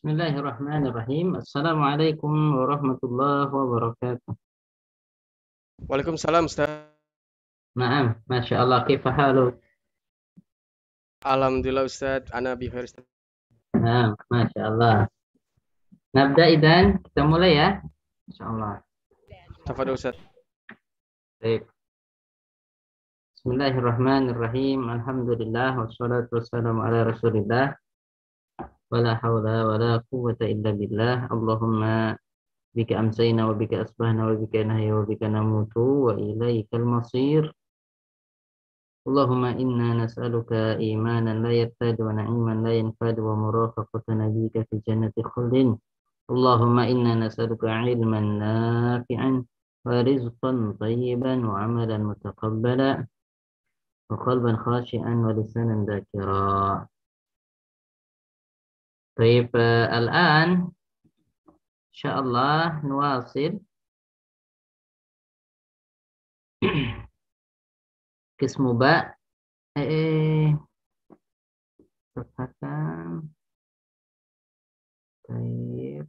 Bismillahirrahmanirrahim. Assalamualaikum warahmatullahi wabarakatuh. Waalaikumsalam Ustaz. Naam, Masya Allah, kaifa haluk? Alhamdulillah Ustaz, ana bi khair Ustaz. Naam, Masya Allah. Nabda idan, kita mulai ya. Masya Allah. Tafadhol Ustaz. Baik. Bismillahirrahmanirrahim. Alhamdulillah wassalatu wassalamu ala Rasulillah. Wala haula wala quwwata illa billah. Allahumma bika amsayna wa bika asbahna wa bika nahya wa bika namutu wa ilaikal masir. Allahumma inna nas'aluka imanan la yartad wa na'iman la yanfad wa murafaqata nabiyyika fi jannati khuldin. Allahumma inna nas'aluka ilman nafi'an wa rizqan tayyiban wa amalan mutaqabbala wa qalban khashi'an wa lisanan dhakira. Baik, الآن إن شاء الله نواصل قسم باء صفحة كام؟ طيب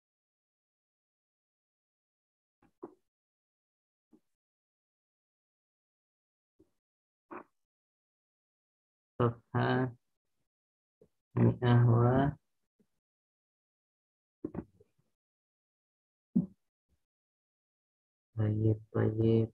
صفحة 100 طيب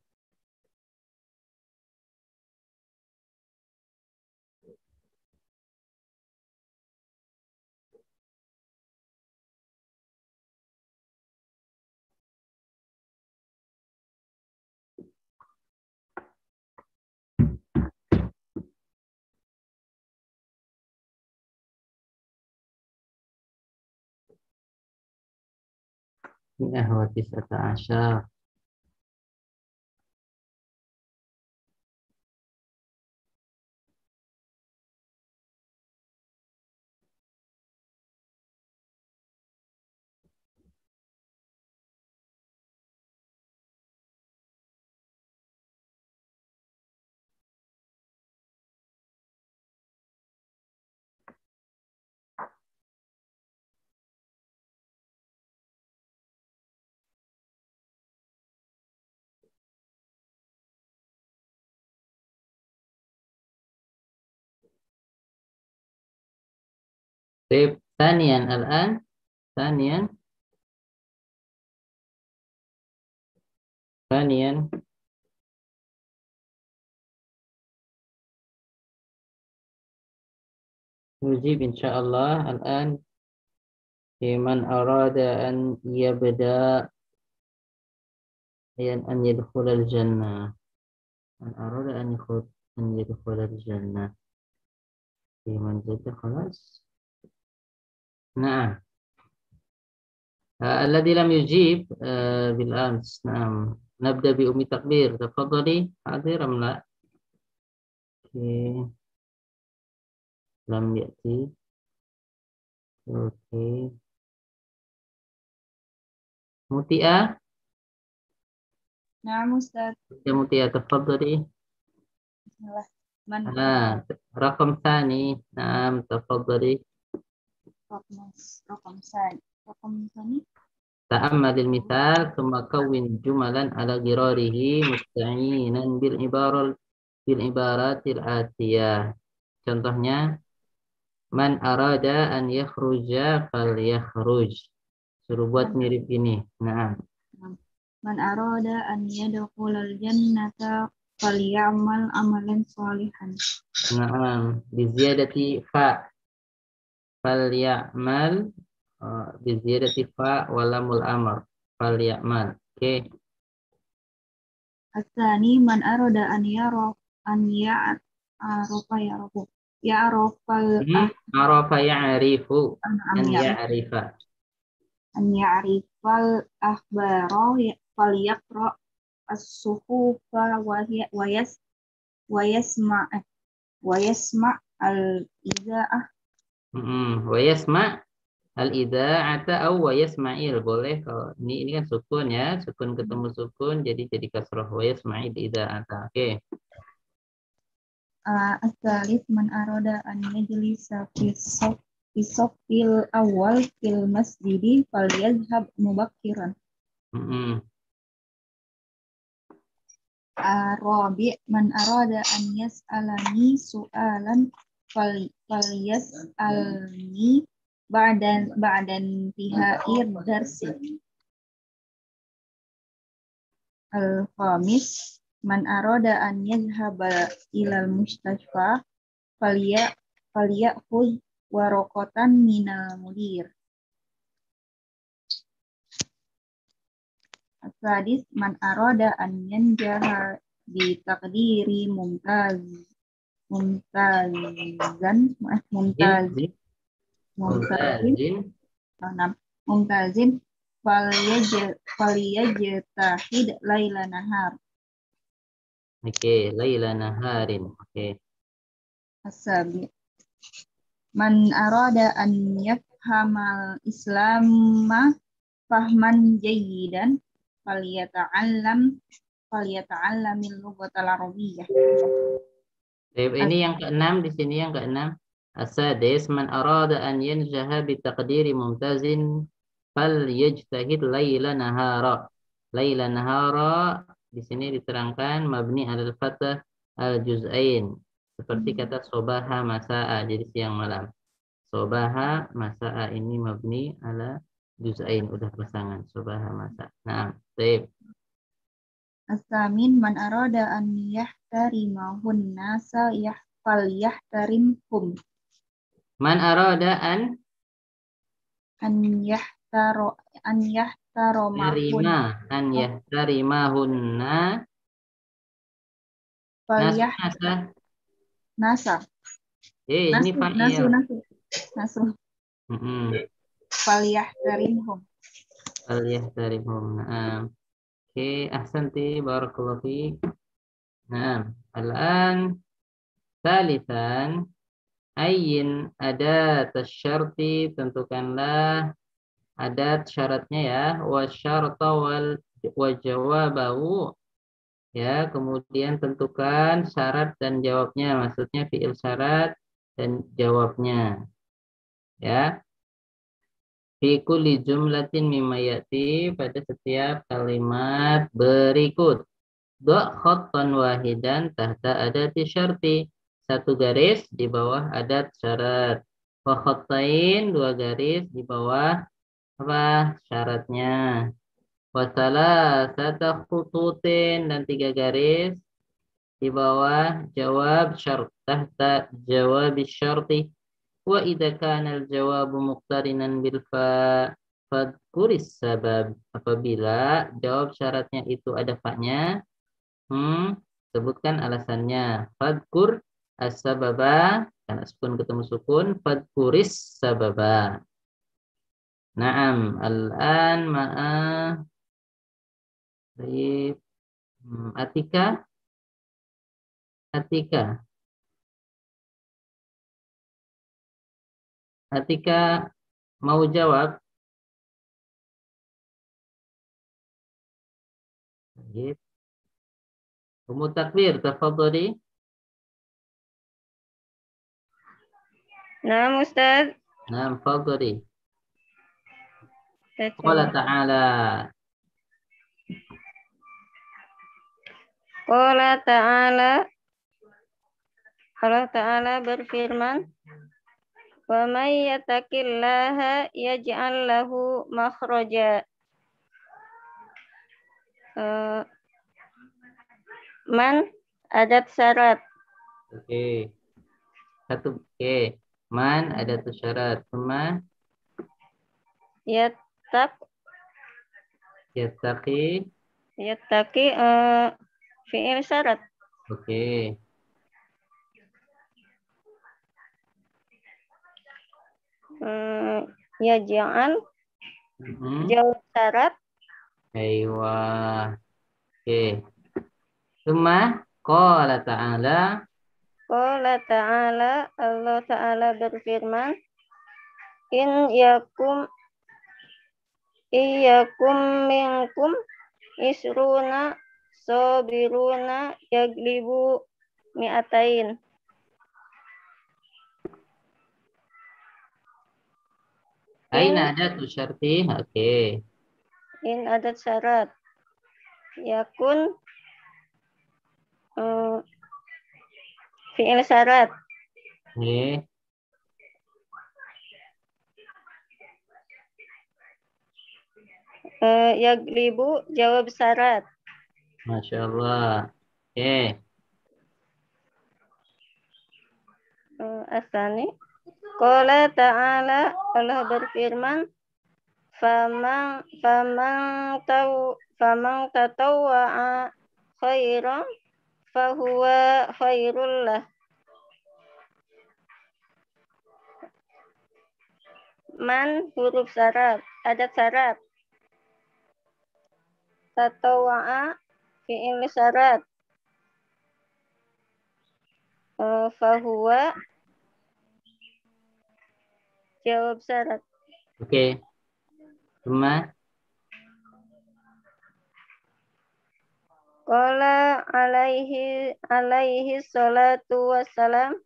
وتسعة عشر. طيب ثانيا الآن ثانيا نجيب إن شاء الله الآن في من أراد أن يبدأ أن يدخل الجنة. من أراد أن يدخل الجنة في منزل خلاص. نعم. الذي لم يجيب بالأمس. نعم، نبدأ بأم تكبير. تفضلي. حاضر أم لا؟ أوكي. لم يأتي. أوكي. متيئة. نعم أستاذ. يا متيئة تفضلي. بسم الله. من رقم ثاني. نعم تفضلي. رقم ثاني. تأمل المثال ثم كون جملا على غراره مستعينا بالعبارات الآتية. Contohnya, man arada an yakhruja falyakhruj. Suruh buat mirip ini. Nah. Man arada an yadkhulal jannata falyamal amalan shalihan. Nah, biziyadati fa. Falyamal biziyadati fa walamul amr. Falyamal. Oke. Asani man arada an ya'rafa ya'rafu. Arafa ya'rifu. An ya'rifa. An ya'rifal akhbara falyaqra as-suhufa wa yasma' al-idza'ah. Wa yasma' al-idza'ata aw wa yasma'il. Boleh kalau ini kan sukun ya, sukun ketemu sukun jadi kasrah. Wa yasma'il idza'ata. Oke. As-salif man arada an yajlisa fi Isofil awal fil masjidi falyadhhab mubakkiran. Arabi man arada an yas'alani su'alan falyas'alni ba'dan tihai darsi. Al-khamis man arada an yadhhaba ilal mustashfa falya'khudh waraqatan minal mudir. As-sadis man arada an yanjaha bi taqdiri mumtazin falyajtahid laila nahar. Oke, laila naharin. Oke. As-sabi man arada an yafhamal islama fahman jayyidan falyata'allamil lughatal arabiyyah. Ini yang keenam, di sini yang keenam. As-sadis man arada an yanjaha bi taqdiri mumtazin falyajtahid laila nahara. Laila nahara di sini diterangkan mabni alal fathah al-juz'ain. Seperti kata sobaha masa'a, jadi siang malam. Sobaha masa'a ini mabni ala juz'ain, udah pasangan sobaha masa'a. Nah, baik. As-samin man arada an yahtarimahun nasa falyahtarimhum. Man arada an yahtarimahun yahtarimahunna nasa. Ini fa'il. Nasu. Falyahtarimhum. Nah. Oke, ahsanti, barakallahu fiik. Nah, al-an salisan ayyin adat syarti, tentukanlah adat syaratnya ya, wa syarta wa jawabahu ya, kemudian tentukan syarat dan jawabnya, maksudnya fi'il syarat dan jawabnya ya. Fi kulli jumlatin mimma ya'ti, pada setiap kalimat berikut. Do' khattan wahidan tahta adati syarti, satu garis di bawah adat syarat. Wa khattain, dua garis di bawah apa syaratnya. Wa salasata khututin, dan tiga garis di bawah jawab syarat tahta jawab syarti. Wa idza kana al-jawabu muqtarinan bil fa fadkuris sabab, apabila jawab syaratnya itu ada fa-nya, sebutkan alasannya. Fadkur as-sababa, karena sukun ketemu sukun, fadkuris sababa. Naam, al-an ma'a Atika. Atika mau jawab? Baik. Ummu takbir, tafadhali. Naam Ustaz. Naam, tafadhali. Qala ta'ala. Qala ta'ala. Allah Ta'ala berfirman, wa may yattaqillaha yaj'al lahu makhraja. Man adat syarat. Oke. Satu. Oke. Man adat syarat. Sama yattaqi fi'il syarat. Oke. Yaj'al jawab syarat. Aywa. Oke. Suma qala ta'ala. Qala ta'ala, Allah Ta'ala berfirman, iyyakum minkum isruna sabiruna yaglibu mi'atain. Aina ada tu syarti. Oke. in adat syarat. Yakun fi'il syarat. Oke. Yaglibu jawab syarat. Masya Allah. Oke. Asani. Qala ta'ala, Allah berfirman, famang tatawwa'a khairan fahuwa khairul lah. Man huruf syarat, adat syarat. Tatawwa'a fi'il syarat. Fahuwa jawab syarat. Oke. Cuma Qala alaihi salatu wassalam,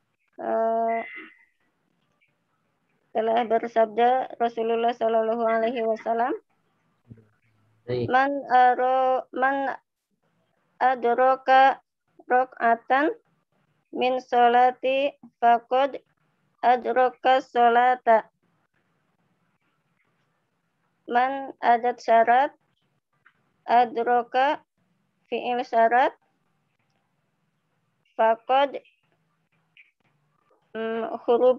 telah bersabda Rasulullah Shallallahu Alaihi Wasallam, baik. man adraka rok'atan min sholati faqad adraka sholata. Man adat syarat, adraka fi'il syarat, faqad huruf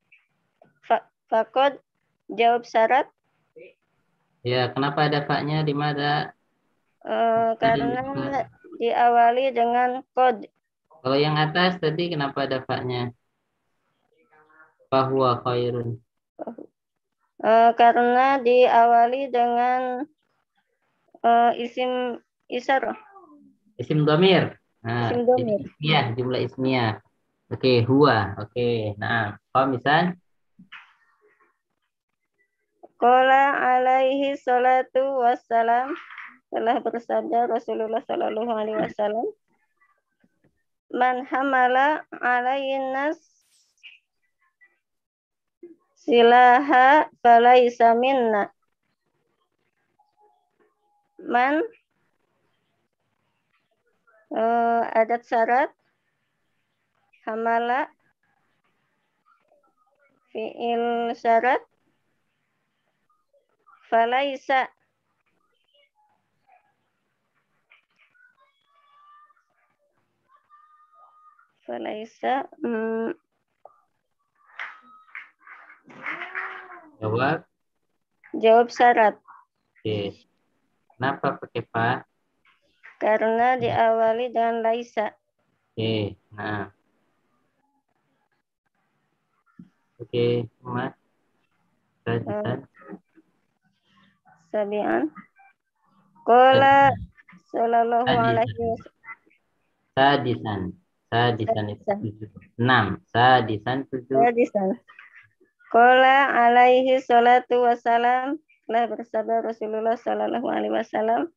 faqad jawab syarat. Ya, kenapa ada faknya di mana? Karena diawali dengan qad. Kalau yang atas tadi kenapa ada faknya? Fahuwa khairun. Karena diawali dengan isim isyarah. Isim dhamir. Nah, Isim jadi dhamir. ismiyah, jumlah ismiyah. Oke, huwa. Oke, nah, misal Qala alaihi salatu wassalam, telah bersabda Rasulullah Sallallahu Alaihi Wasallam, man hamala alaihin nas silaha falaisa minna. Man adat syarat, hamala fi'il syarat, falaisa jawab. syarat. Oke. Kenapa pakai fa? Karena diawali dengan laisa. Oke, nah. Oke, Mas. Lanjutkan. Sabian. Qala sallallahu alaihi wasallam. Sadisan itu 7. 6. Sadisan 7. Sadisan. Qala alaihi salatu wassalam, telah bersabda Rasulullah Sallallahu Alaihi Wasallam,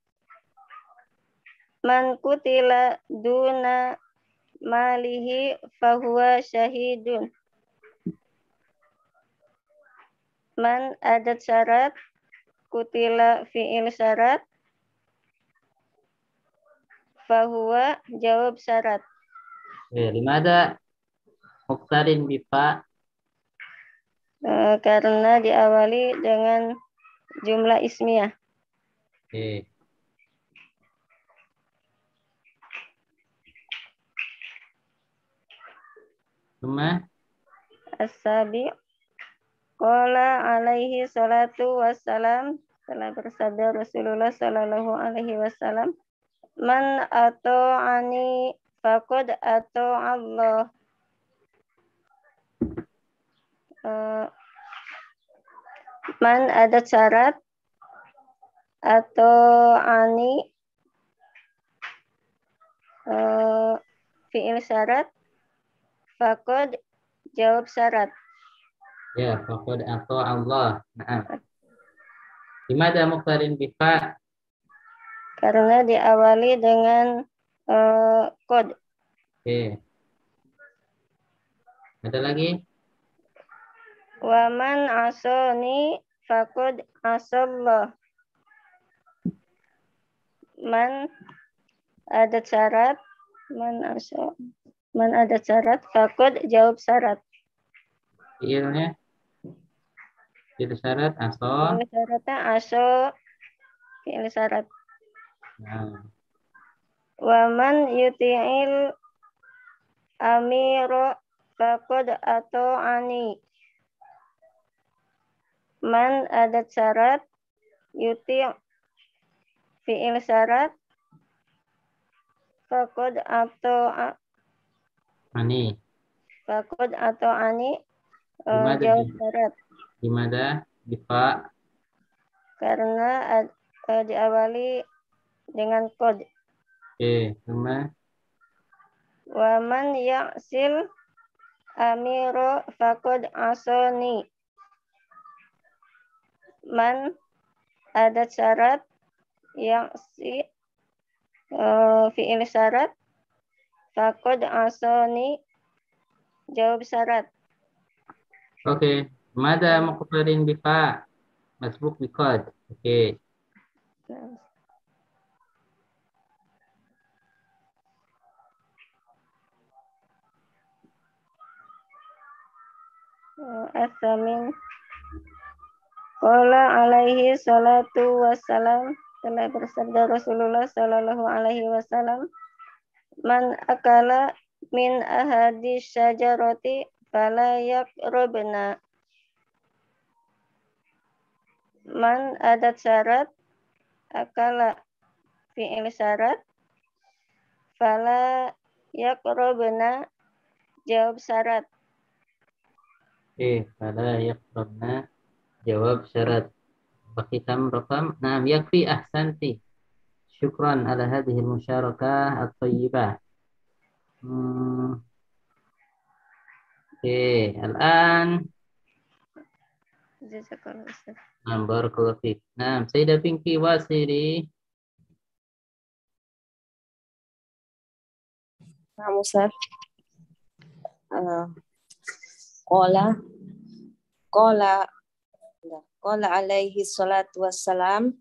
man kutila duna malihi fahuwa syahidun. Man adat syarat, kutila fi'il syarat, fahuwa jawab syarat. Limada muqtarin bifa? Karena diawali dengan jumlah ismiyah. Oke. Cuma As-sabi. Qala alaihi salatu wassalam, telah bersabda Rasulullah Sallallahu Alaihi Wasallam, man ato'ani faqad ato'allah. Man adat syarat, ato'ani fi'il syarat, faqad jawab syarat. ya, faqad atau Allah. Nah. Limada muqtarin bifa? Karena diawali dengan qad. Oke. Ada lagi? Wa man asani faqad asallah. Man ada syarat, man ada syarat, faqad jawab syarat. Fiilnya fiil syarat aso. Fi'il syaratnya aso, fi'il syarat. Nah, Wa man yuti'il amiro faqad ata'ani. Man ada syarat, yuti' fi'il syarat, faqad ani. ata'ani Gimana jawab syarat. gimana bifa? Karena diawali dengan kod. Oke, sama Wa man ya'sil amiro faqad asani. Man ada syarat, ya'si fi'il syarat, faqad asani jawab syarat. oke. Mada muqtarin bifa? Masbuk biqad. Oke. Asamin. Qala alaihi salatu wassalam, telah bersabda Rasulullah sallallahu alaihi wasallam, man akala min ahadi syajarati fala yaqrabna. Man adat syarat, akala fi'il syarat, fala yaqrabna jawab syarat. Oke, pada yaqrabna jawab syarat. Bakitam rakam. Nah, yakfi ahsanti. Syukran ala hadhihi al-musyarakah at-tayyibah. Oke, al-an. Jazakallah Ustaz. Nah, barakallahu fiik. Nah, Sayyidah Pinky Wasiri. Nah, Ustaz. Qala alaihi salatu wassalam,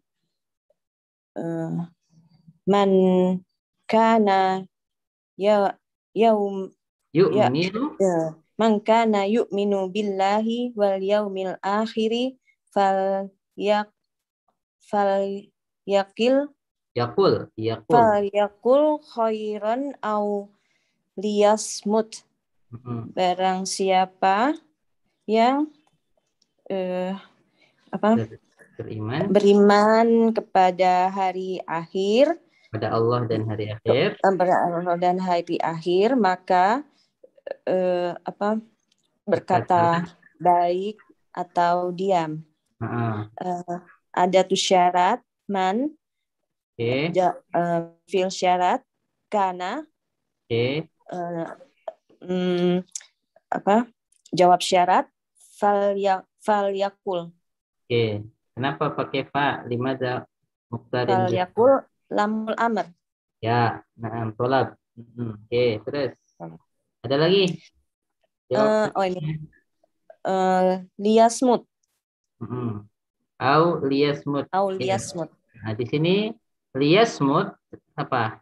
man kana Yu'minu man kana yu'minu billahi wal yaumil akhiri falyaqul khairan au liyasmut. Barang siapa yang beriman kepada hari akhir, pada Allah dan hari akhir, maka berkata baik atau diam. Ada tuh syarat man, fi'il syarat, kana, jawab syarat, fal yakul. Oke, kenapa pakai fa? Limada muqtarin Fal yakul lamul amr. Ya, nah, tolab. Oke, terus ada lagi? Ini liyasmut. Au liyasmut. Nah, di sini liyasmut apa?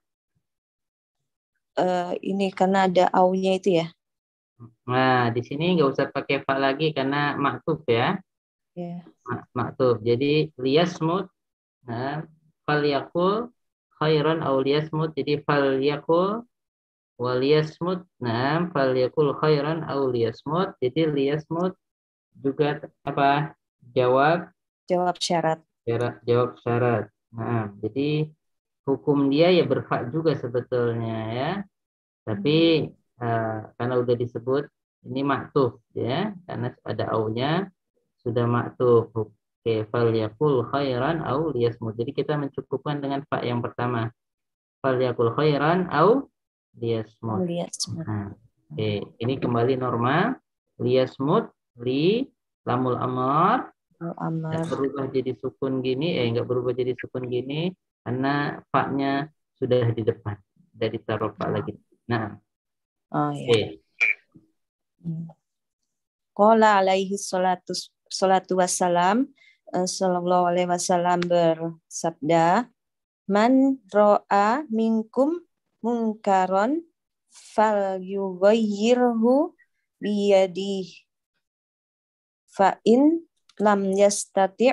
Ini karena ada aunya itu ya. Nah, di sini nggak usah pakai fa lagi karena maktub ya. Maktub. Jadi liyasmut. Nah, fal yakul khairan au liyasmut. Jadi fal yakul wal yasmut. Nah, fal yakul khairan au liyasmut. Jadi liyasmut juga apa? Jawab syarat. Jawab syarat. Nah, jadi hukum dia ya berfa juga sebetulnya ya. Tapi karena udah disebut ini maktuf ya, karena ada aunya sudah maktuf. Oke, fal yakul khairan au liyasmut. Jadi kita mencukupkan dengan fa yang pertama. Fal yakul khairan au liyasmut. Nah, oke, ini kembali normal. Liyasmut li lamul amar. Nggak berubah jadi sukun gini, nggak berubah jadi sukun gini karena fa-nya sudah di depan, dari taruh fa lagi. Nah, oke. Qala alaihi salatu wassalam, sallallahu alaihi wasallam bersabda, man ro'a minkum munkaron fal yughayyirhu biyadihi fa in lam yastati'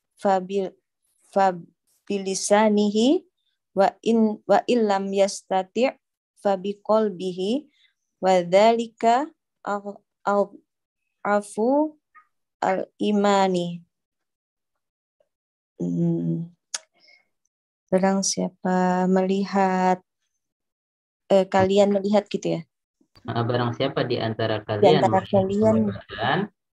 fa bilisanihi wa illam yastati' fa biqalbihi wa dzalika afu al-imani. Barang siapa melihat kalian melihat gitu ya. Barang siapa di antara Di kalian antara kalian badan,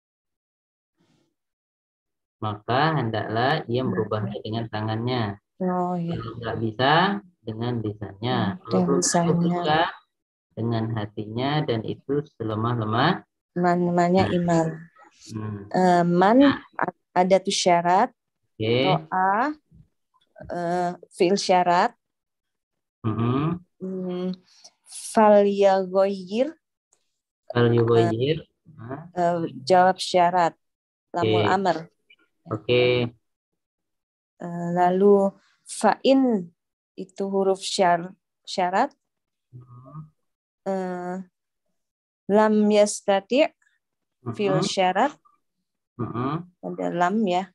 maka hendaklah ia merubahnya dengan tangannya. oh ya, Kalau nggak bisa, dengan lisannya. Kalau dengan belum lisannya. bisa, dengan hatinya, dan itu selemah-lemah. Namanya iman. Hmm. Man ada tuh syarat, Oke. ro'a fi'il syarat, fal yaghayyir Fal yughayyir. jawab syarat, lamul Oke. amr. Oke. Lalu fa'in itu huruf syarat, lam yastati' fil syarat, ada lam ya.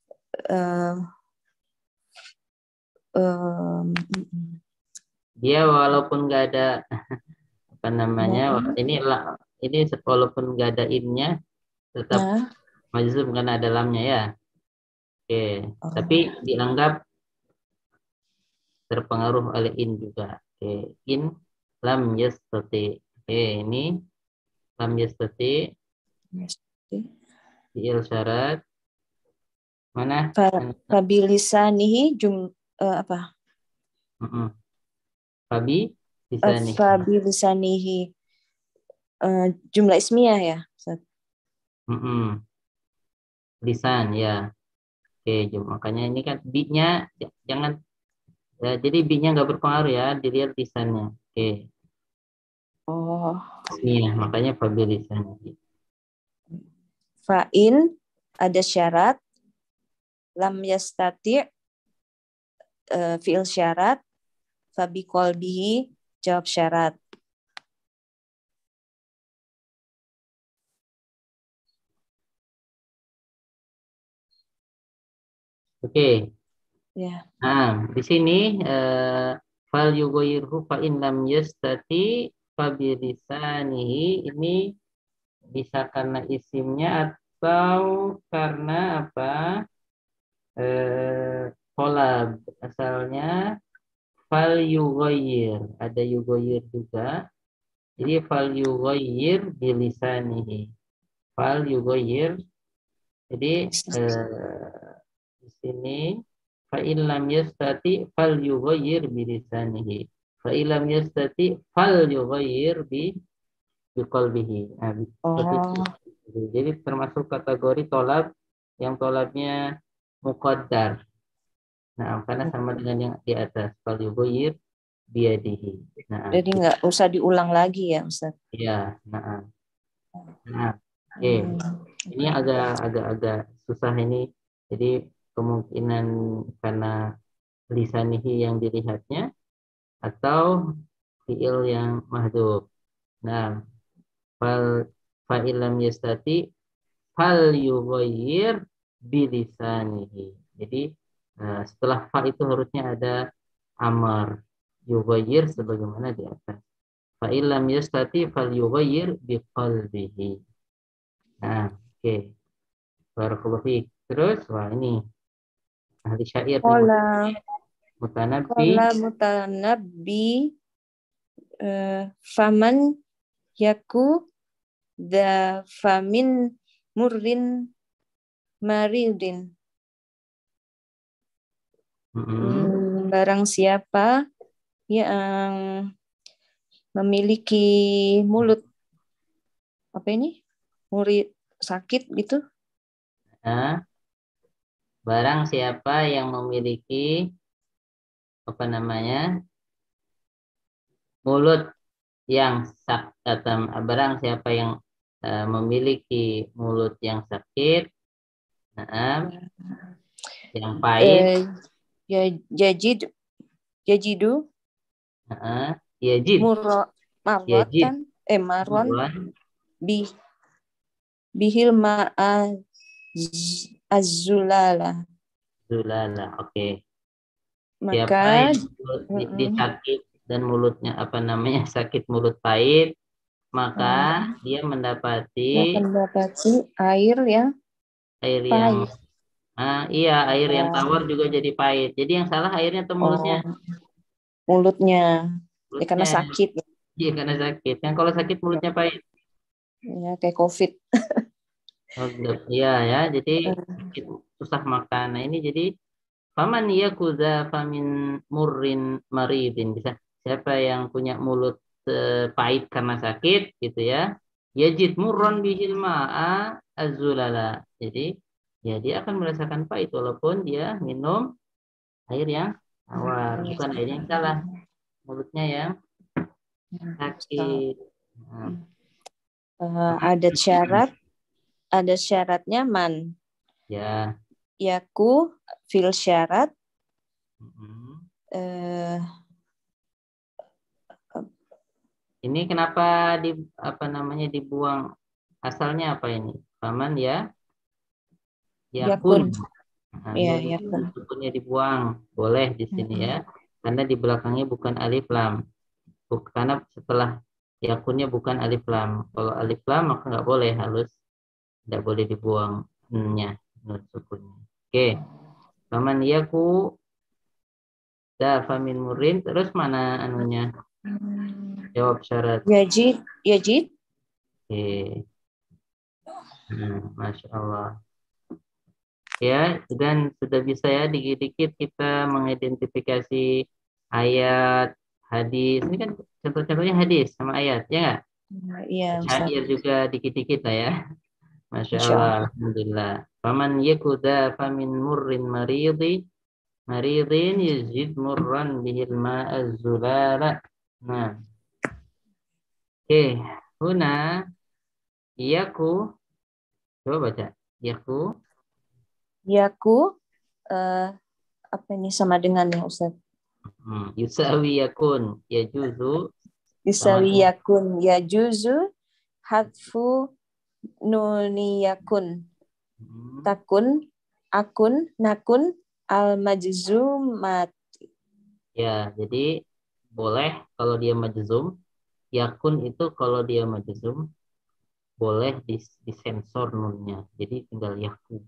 Dia walaupun nggak ada apa namanya, ini walaupun nggak ada innya tetap majzum karena ada lamnya ya. Oke. Tapi dianggap terpengaruh oleh in juga. Oke. In lam yastati. Oke, ini lam yastati fi'il syarat. Mana? Fabilisanihi apa? Fabilisanihi jumlah ismiyah ya, Ustaz? Lisan ya. Oke, makanya ini kan bi-nya jangan jadi bi-nya nggak berpengaruh ya, dilihat lisannya. Oke. Oh. Ismiyah, makanya fabilisanihi. Fa'in ada syarat, lam yastati' fi'il syarat, fabi qalbihi jawab syarat. Oke. Ya. Nah, di sini fal yughayyirhu fa in lam yastati fa bilisanihi, ini bisa karena isimnya atau karena apa? Kolab asalnya fal yughayyir, ada yughayyir juga. Jadi fal yughayyir bilisanihi. Fal yughayyir. Jadi di sini fa in lam yastati fal yughayyir bilisanihi. Fa in lam yastati fal yughayyir biqalbihi. Jadi termasuk kategori tolab yang tolabnya muqaddar. Nah, karena sama dengan yang di atas, fal yughayyir biyadihi. Nah, jadi nggak usah diulang lagi ya, Ustaz? Iya, nah, oke. Ini agak susah ini. Jadi kemungkinan karena lisanihi yang dilihatnya atau fiil yang mahdhuf. Nah, fa'ilam yastati fal yughayyir bilisanihi. Jadi setelah fa itu harusnya ada amar yughayyir sebagaimana di atas. Fa'ilam yastati fal yughayyir biqalbihi. Nah, oke. Barakallahu fiik. Terus wah ini ahli syair Mutanabbi faman yaku da famin murrin maridin. Barang siapa yang memiliki mulut apa ini? Murid sakit gitu. Nah, barang siapa yang memiliki apa namanya? Mulut yang sakit, barang siapa yang memiliki mulut yang sakit, yang pahit, Ya yajidu yajid, yajid, marron murran, bi bihil azulala. zulala. Oke. Siapa Maka yang disakit dan mulutnya sakit mulut pahit, maka dia mendapati akan mendapati air yang air yang pahit. air yang tawar juga jadi pahit. Jadi yang salah airnya atau mulutnya? Mulutnya. Ya, karena Mulutnya. sakit. Iya, karena sakit. Kan kalau sakit mulutnya pahit. Ya, kayak COVID. Iya ya, jadi susah makan. Nah ini jadi faman yakuza famin murrin maridin, bisa siapa yang punya mulut pahit karena sakit gitu ya, yajid murron bihil ma'a azulala, jadi ya dia akan merasakan pahit walaupun dia minum air yang tawar, bukan air yang salah, mulutnya yang sakit. Ada syaratnya man. Ya. Yaku fil syarat ini kenapa dibuang, asalnya apa ini? Paman ya yakun. Nah, yakun. sukunnya dibuang, boleh di sini ya. Karena di belakangnya bukan alif lam. Karena setelah yakunnya bukan alif lam. Kalau alif lam maka nggak boleh, tidak boleh dibuang nya, sukunnya. Oke. Paman yaku famin murin, terus mana anunya? Jawab syarat. Yajid. Oke. Masya Allah. Ya, dan sudah bisa ya dikit-dikit kita mengidentifikasi ayat, hadis. Ini kan contoh-contohnya hadis sama ayat, ya nggak? Iya, Syair juga dikit-dikit lah ya. Masya Allah, alhamdulillah. Faman yakuda famin murrin maridin yuzid murran bihil ma'azzulala. Nah, oke. Huna yaku, coba baca. Yaku apa ini sama dengan yang Ustaz? Yusawi yakun yajuzu. Yusawi yakun yajuzu hadfu nuni yakun takun akun nakun al majzumat. Ya, jadi boleh kalau dia majzum. Yakun itu kalau dia majzum boleh disensor nunnya. Jadi tinggal yaku,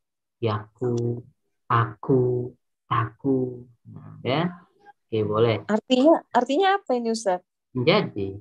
aku, taku. Nah, ya. Oke, boleh. Artinya apa ini Ustaz? Menjadi.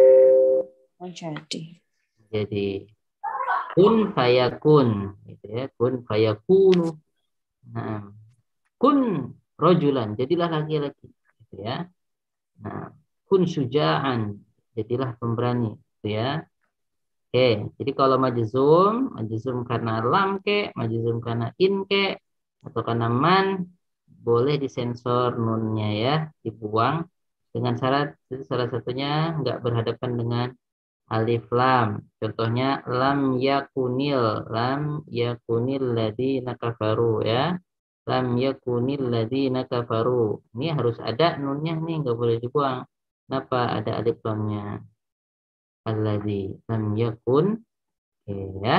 Jadi kun fayakun, gitu ya. Kun fayakunu. Nah, kun rojulan, jadilah laki-laki, gitu ya. Nah, kun syuja'an, jadilah pemberani, gitu ya. Oke, jadi kalau majzum karena lam ke, majzum karena in ke, atau karena man, boleh disensor nunnya ya, dibuang dengan syarat salah satunya nggak berhadapan dengan alif lam. Contohnya lam yakunil ladina kafaru ya. Lam yakunil ladina kafaru. Ini harus ada nunnya nih, nggak boleh dibuang. Kenapa ada alif lamnya? Alladzi lam yakun. Oke ya.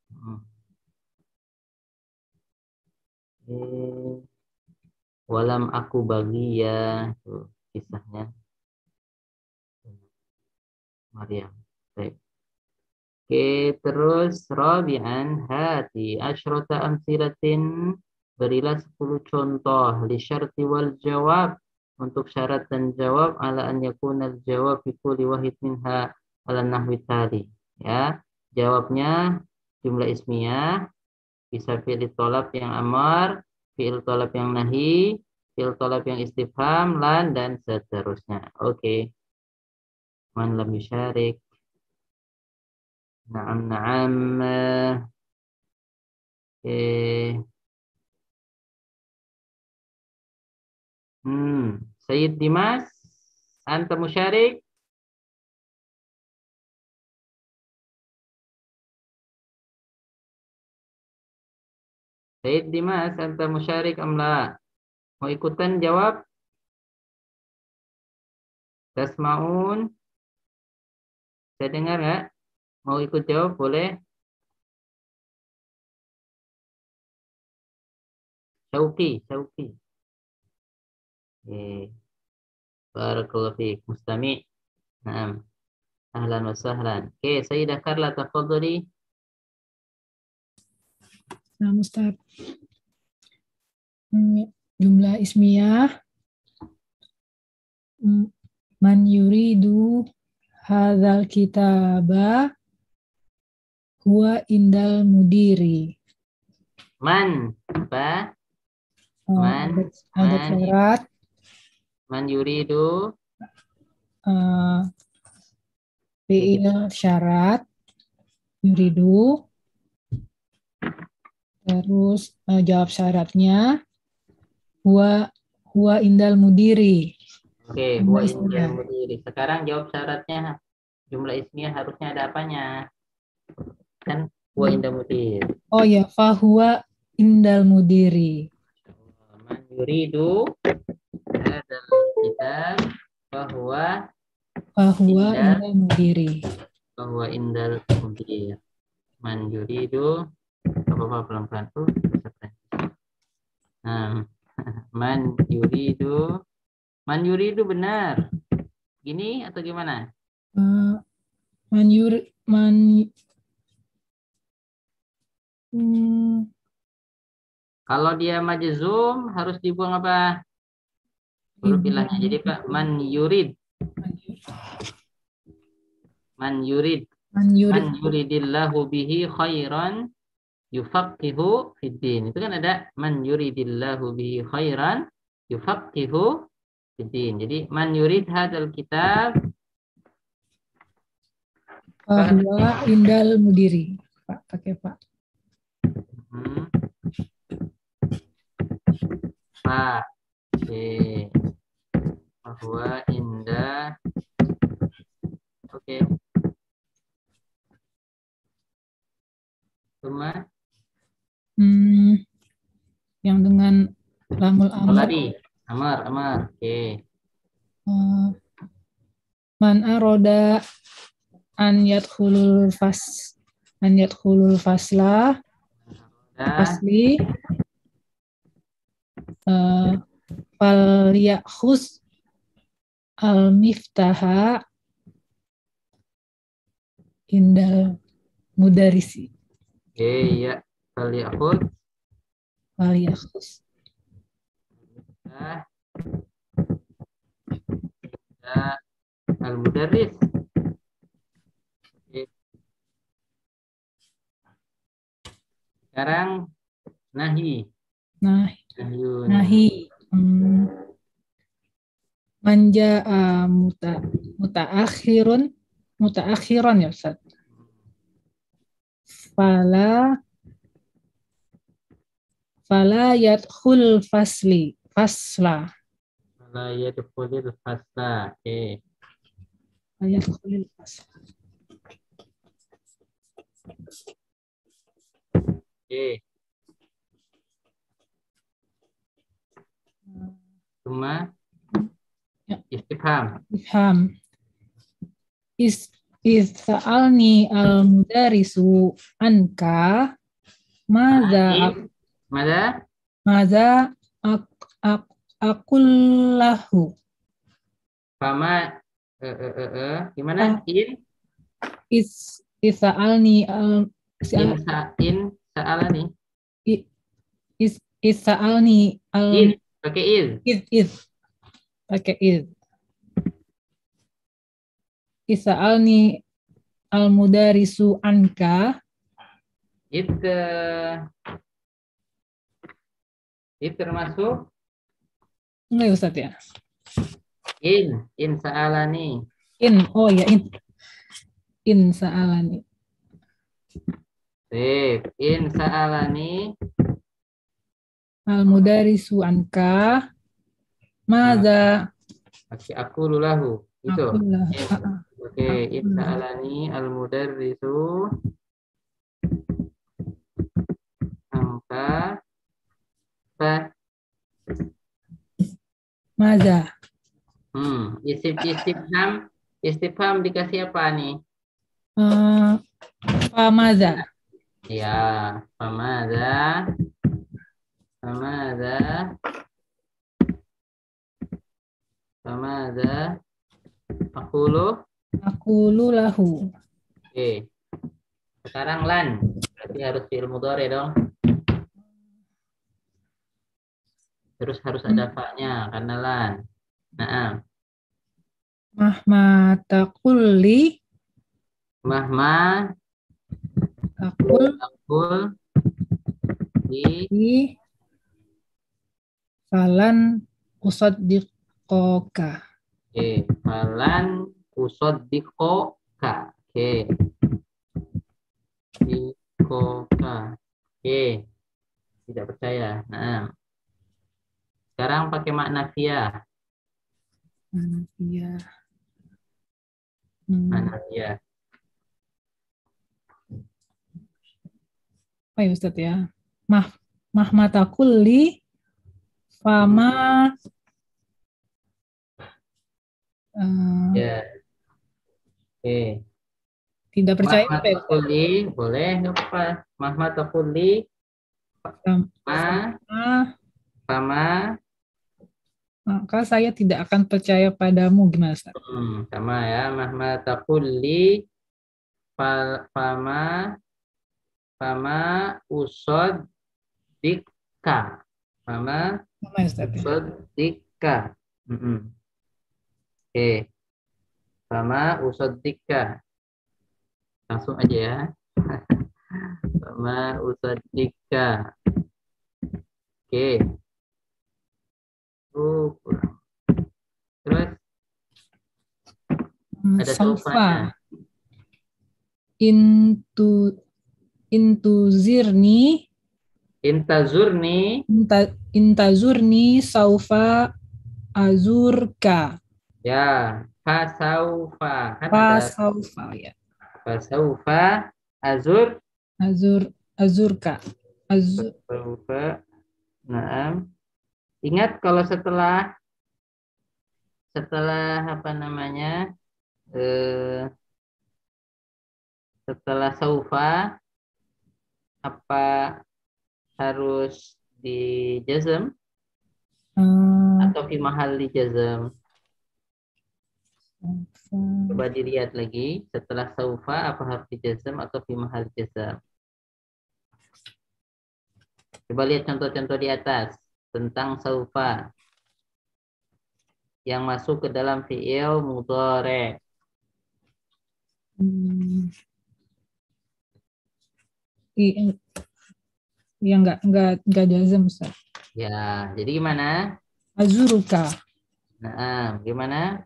Walam aku bagi ya, tuh kisahnya Maryam. Baik. Oke, terus Rabi'an hati asyrota amsilatin, berilah 10 contoh li syarti wal jawab, untuk syarat dan jawab, ala an yakuna al jawab fi kulli wahid minha ala nahwi tali. Ya, jawabnya jumlah ismiyah, bisa fi'il tolab yang amar, fi'il tolab yang nahi, fi'il tolab yang istifham, lan, dan seterusnya. Oke. Man lam yusyarik. Na'am. Oke. Sayyid Dimas, anta musyarik? Said Dimas, anta musyarik am la? Mau ikutan jawab? Tasmaun? Saya dengar nggak? Mau ikut jawab boleh? Syauqi. Barakallahu fiik. Mustami'. Naam. Ahlan wa sahlan. Oke, Sayyidah Karla tafadhali. Nah, Ustaz. Jumlah ismiyah. Man yuridu hadzal kitaba huwa indal mudiri. Man. Apa? Ada syarat. Man yuridu. Fi'il syarat. Yuridu. Terus jawab syaratnya. Huwa indal mudiri. Oke, huwa indal mudiri. Sekarang jawab syaratnya. Jumlah ismiyah harusnya ada apanya? Kan huwa indal mudiri. Oh ya, fahuwa indal mudiri. Man yuridu hadzal kitab fahuwa Indal mudiri. Fahuwa indal mudiri. Man yuridu apa pelan-pelan tuh. Man yuridu benar. Gini atau gimana? Kalau dia majzum harus dibuang apa? Huruf ilahnya. Jadi Pak, man yurid. Man yuridillahu bihi khairan yufaqihu fiddin. Itu kan ada man yuridillahu bihi khairan yufaqihu fiddin. Jadi man yurid hadzal kitab Fahuwa indal mudiri. Pak, pakai Pak. Pak. Oke. Fahuwa indah. Oke. Cuma yang dengan lamul amr. Amar. Oke. Man aroda an yadkhulul fasla fasli fal yakhus al miftaha indal mudarisi. Oke, ya. Fal yakhus al-mudarris. Sekarang nahi. Manja mutaakhiran ya Ustaz. Fala yadkhul fasla. Fala yadkhulil fasla. Oke. Yadkhulil fasla. Oke. Cuma istifham. Sa'alni al-mudarisu anka Maza akul lahu. Fama gimana? Sa'alni Sa'alni pakai Sa'alni al-mudarisu anka. Itu termasuk enggak ya Ustaz ya? In sa'alani. Oh ya in sa'alani. Sip. In sa'alani al-mudarisu anka maza aku lulahu itu. Oke, in Aku sa'alani al-mudarrisu anka Apa? Maza. Istifham dikasih apa nih? Famaza. Ya, Famada. Aqulu. Lahu. Oke. Sekarang lan. Berarti harus fi'il mudhari dong. Terus harus ada fa-nya karena lan. Nah, Mahma taqulli. mahma Takul di di falan usaddiqoka. falan usaddiqoka. Oke. Dikoka. Oke. Tidak percaya. Nah. Sekarang pakai makna via. Iya. Makna via. Apa ya Ustadz ya? Mahmata kulli fama Ya. Oke. tidak percaya apa ya? Mahmata kulli boleh nggak apa-apa. Mahmata kulli sama maka saya tidak akan percaya padamu, gimana Ustaz? Sama ya, mahmata kulli fama usod dika. Fama usod dika. Oke. Fama usod dika. Langsung aja ya. Fama usod dika. Oke. Terus ada saufa intazurni saufa azurka. Ya, fasaufa kan Fasaufa ya. Fasaufa azurka. Fasaufa. Nah, ingat kalau setelah apa namanya? Setelah saufa apa harus di jazm atau fi mahal di jazm? Coba dilihat lagi, setelah saufa apa harus di jazm atau fi mahal jazm? Coba lihat contoh-contoh di atas tentang saufa yang masuk ke dalam fi'il mudhari'. Ya enggak jazm Ustaz. Ya, jadi gimana? Azuruka. Nah, gimana?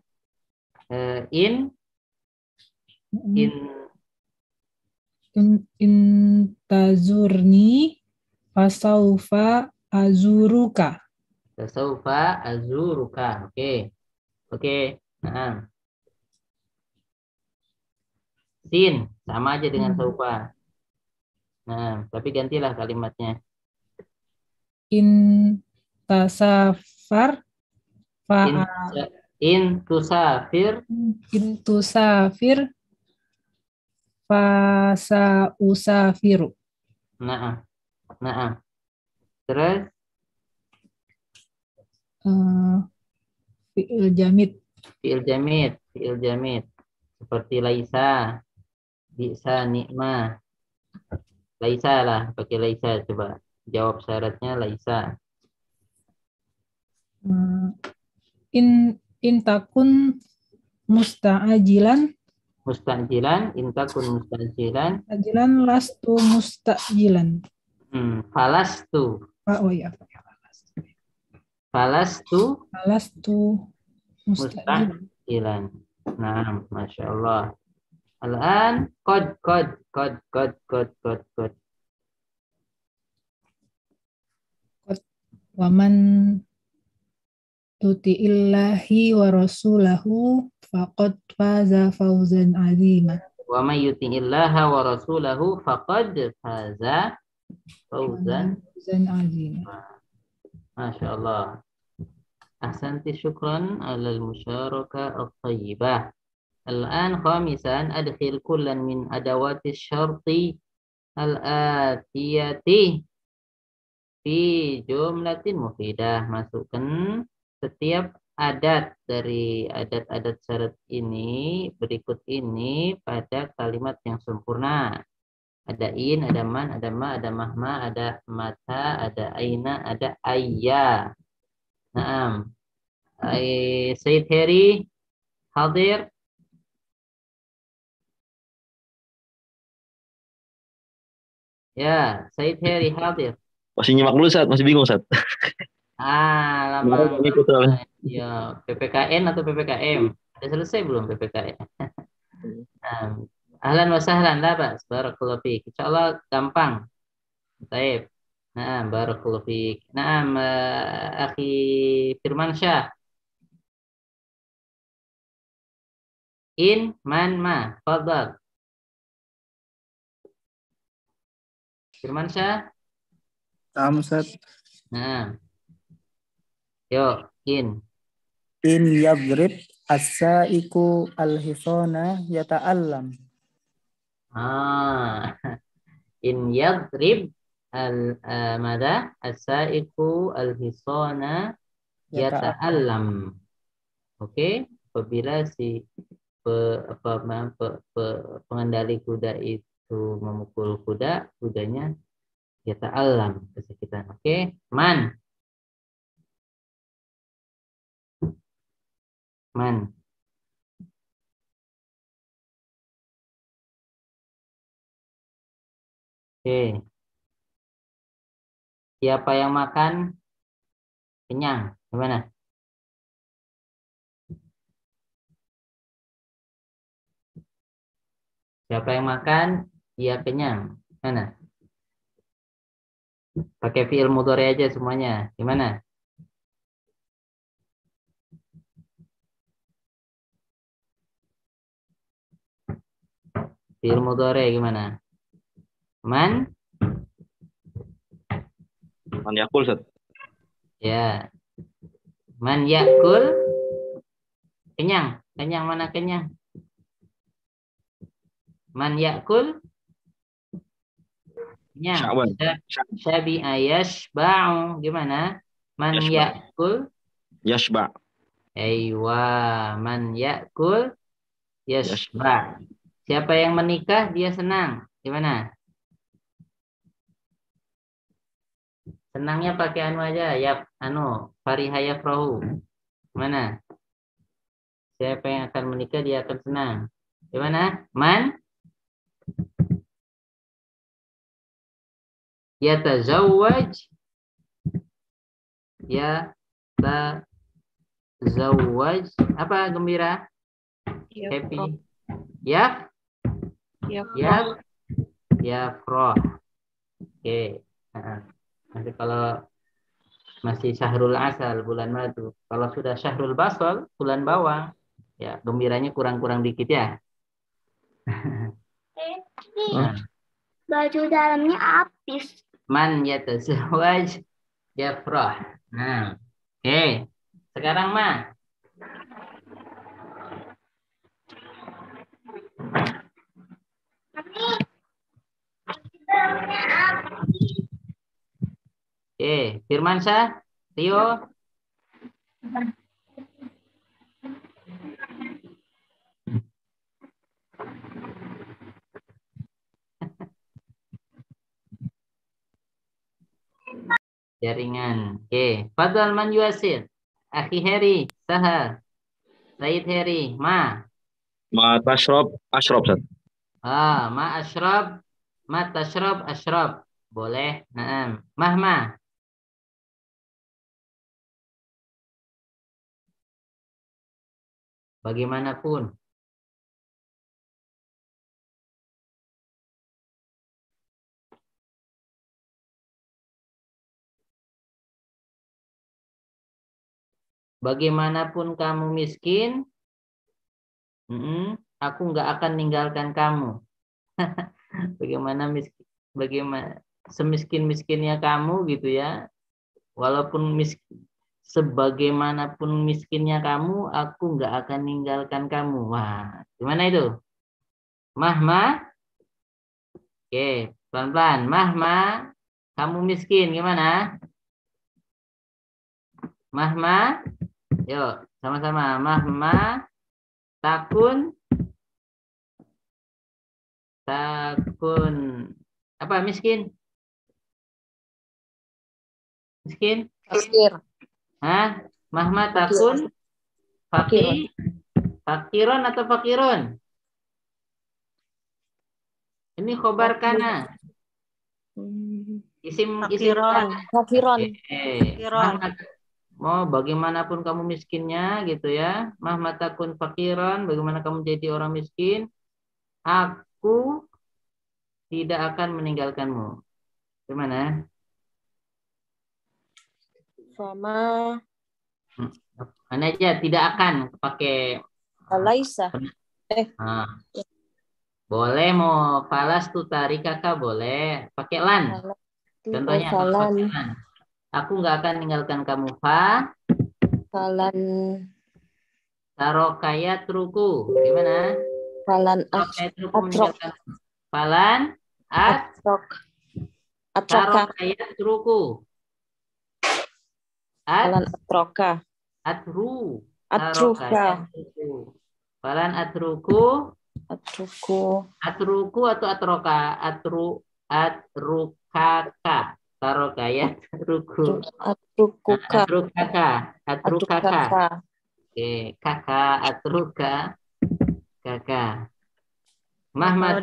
Tazurni fasaufa azuruka. Fasaufa azuruka. Oke. Nah. Sin sama aja dengan saufa. Nah, tapi gantilah kalimatnya. Intasafar Intusafir fasa usafiru. Nah. Terus fi'il jamid. Seperti laisa, bisa, nikmah. Laisa lah, pakai laisa, coba jawab syaratnya laisa. In takun musta'jilan ajilan lastu musta'jilan. Falastu musta'jilan. Nah, Masya Allah. Al-an qad waman tuti'illahi wa rasulahu faqad faza fawzan azima. Wa may yuti'illaha wa rasulahu faqad faza fawzan azima. Masya Allah. Ahsanti syukran alal musyarakah at-tayyibah. Al-an khamisan adkhil kullan min adawati syarti al-atiyati fi jumlatin mufidah. Masukkan setiap adat dari adat-adat syarat ini berikut ini pada kalimat yang sempurna. Ada in, ada man, ada ma, ada mahma, ada mata, ada aina, ada ayya. Naam. Sayyid Heri hadir. Ya, Sayyid Heri hadir. Masih nyimak dulu, Ustaz. Masih bingung, Ustaz. Lama. Kemarin ikut soalnya. Ya, PPKN atau PPKM? Sudah selesai belum PPKN? Ahlan wa sahlan, la bas. Barakallahu fiik. Insyaallah gampang. Baik. Nah, barakallahu fiik. Naam, akhi Firmansyah. In, man, ma. Fadhal. Firmansyah. Ustaz. Nah. Yuk, in. In yadrib as-sa'iku al-hisana yata'allam. In yadrib mada as-sa'iku al-hisana yata'allam. Oke, apabila si pengendali kuda itu memukul kuda, kudanya yata'allam, kesakitan. Oke, man. Man. Oke. Siapa yang makan kenyang? Gimana? Siapa yang makan dia kenyang? Mana? Pakai fi'il mudhari aja semuanya. Gimana? Fi'il mudhari gimana? Man? Man yakul, Ustaz. Ya. Man yakul? Kenyang. Kenyang mana kenyang? Man yakul? Kenyang. Syabi'a yashba'u. Gimana? Man yakul? Yashba'. Aywa. Man yakul? Yashba'. Siapa yang menikah dia senang. Gimana? Senangnya pakai anu aja. Ya, anu. Fariha yafrahu. Mana? Siapa yang akan menikah dia akan senang. Gimana? Man? Yatazawwaj. Yatazawwaj. Apa gembira? Happy. Ya? Yafrah. Oke. Nanti kalau masih syahrul asal, bulan madu. Kalau sudah syahrul basal, bulan bawang, ya gembiranya kurang-kurang dikit ya. Baju dalamnya habis. Man yatazawwaj yafrah. Nah, oke. Sekarang mah. Oke, Firmansyah, Rio. Jaringan. Oke, Fadal man yuasir. Akhi Heri, Saha. Said Heri, ma. Ma tashrab, ashrab, Ustaz. Ma ashrab, ma tashrab, ashrab. Boleh. Naam. Mahma. Bagaimanapun. Bagaimanapun kamu miskin, aku nggak akan ninggalkan kamu. Bagaimana semiskin-miskinnya kamu gitu ya, Walaupun sebagaimanapun miskinnya kamu, aku nggak akan ninggalkan kamu. Wah, gimana itu? Mahma? Oke, pelan-pelan. Mahma, kamu miskin, gimana? Mahma, yuk, sama-sama. Mahma, takun, apa miskin? Miskin? Fakir. Hah? Mahma takun, fakiron atau fakirun? Ini khobar kana. Isim Fakiron. Mau bagaimanapun kamu miskinnya gitu ya. Mahma takun fakiron, bagaimana kamu jadi orang miskin, aku tidak akan meninggalkanmu. Gimana? Sama. Mana aja tidak akan pakai Alaisa. Nah, boleh mau falas tu tarik kakak boleh pakai lan. Contohnya pakai lan. Aku nggak akan meninggalkan kamu. Falan. Tarokaya truku. Gimana? Falan atrok. Falan atrok. Tarokaya truku. Falan atroka. Atruka. Falan atruku. Atruku atau atroka? Atrukaka. Tarokaya atruku. Atrukaka. Oke, kakak atruka. Kakak. Mahma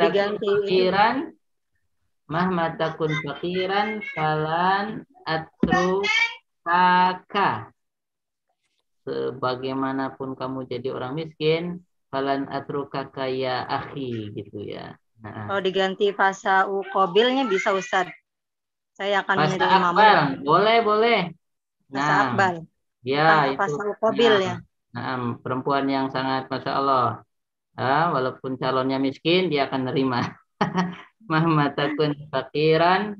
takun fakiran falan atrukaka. Sebagaimanapun kamu jadi orang miskin, falan atrukaka ya akhi gitu ya. Nah. Kalau diganti fasa uqabilnya bisa Ustaz. Saya akan menerima. Boleh. Fasa akbal. Ya, itu fasa uqabil ya. Nah, perempuan yang sangat Masya Allah. Walaupun calonnya miskin, dia akan nerima. Mahma takun fakiran,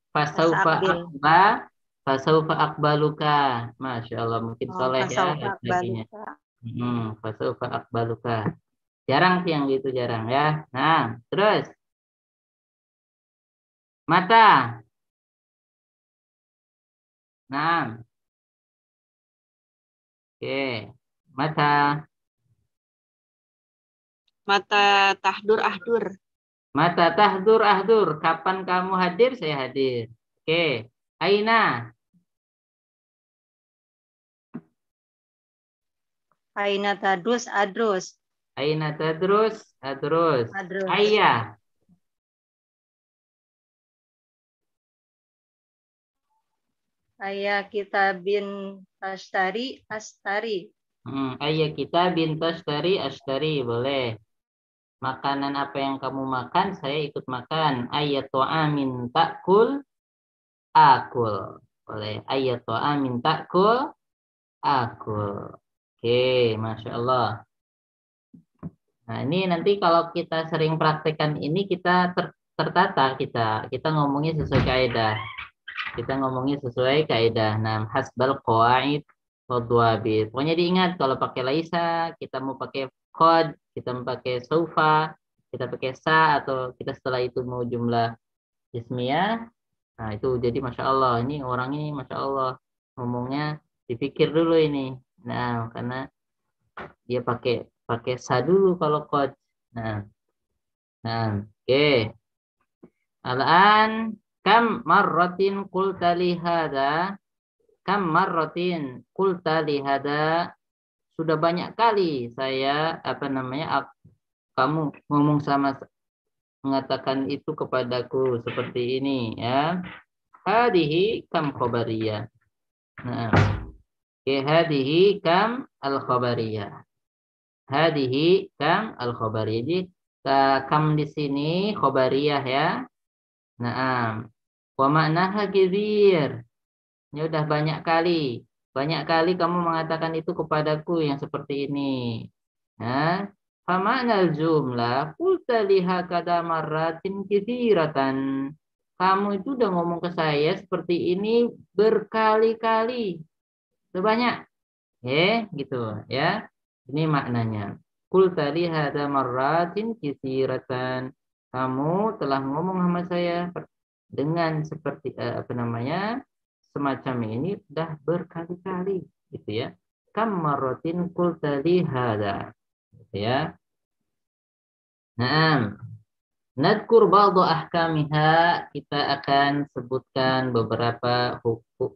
fasaufa akbaluka. Masya Allah, mungkin soleh ya laki-lakinya. Fasaufa akbaluka. Jarang sih yang gitu, jarang ya. Nah, terus. Mata. Nah. Oke. Mata. Mata tahdur ahdur. Mata tahdur ahdur. Kapan kamu hadir, saya hadir. Oke. Aina. Aina tadrus adrus. Aina tadrus adrus. Ayah. Ayah kita bin astari. Ayah kita bin astari boleh. Makanan apa yang kamu makan, saya ikut makan. Ayat ta'amin ta'kul, akul. Boleh. Ayat ta'amin ta'kul, akul. Oke, Masya Allah. Nah, ini nanti kalau kita sering praktekkan ini, kita tertata, kita ngomongnya sesuai kaidah. Kita ngomongnya sesuai kaidah. Nah, hasbal qawaid wadwabit. Pokoknya diingat kalau pakai laisa, kita mau pakai qad, kita mau pakai saufa, kita pakai sa, atau kita setelah itu mau jumlah ismiyah. Nah, itu jadi Masya Allah. Ini orang ini Masya Allah. Ngomongnya dipikir dulu ini. Nah, karena dia pakai sa dulu kalau qad. Nah, oke. Al-an kam marratin qulta li hadza? Kam marratin qulta li hadza? Sudah banyak kali saya kamu ngomong mengatakan itu kepadaku seperti ini ya. Hadihi kam khabariyah. Nah, hadihi kam al-khabariyah. Hadihi kam al-khabariyah. Jadi kam di sini khabariyah ya. Nah, wa ma'naha katsir. Ya udah banyak kali. Banyak kali kamu mengatakan itu kepadaku yang seperti ini. Nah, fa ma'nal jumlah qulta liha kada marratin katsiratan. kamu itu udah ngomong ke saya seperti ini berkali-kali. Sebanyak. Gitu ya. Ini maknanya. Kul tadi hada marratin kisiratan. Kamu telah ngomong sama saya dengan seperti semacam ini sudah berkali-kali gitu ya. Kam marratin kul tadi hada. Gitu ya. Naam. Nadkur ba'du ahkamiha, kita akan sebutkan beberapa hukum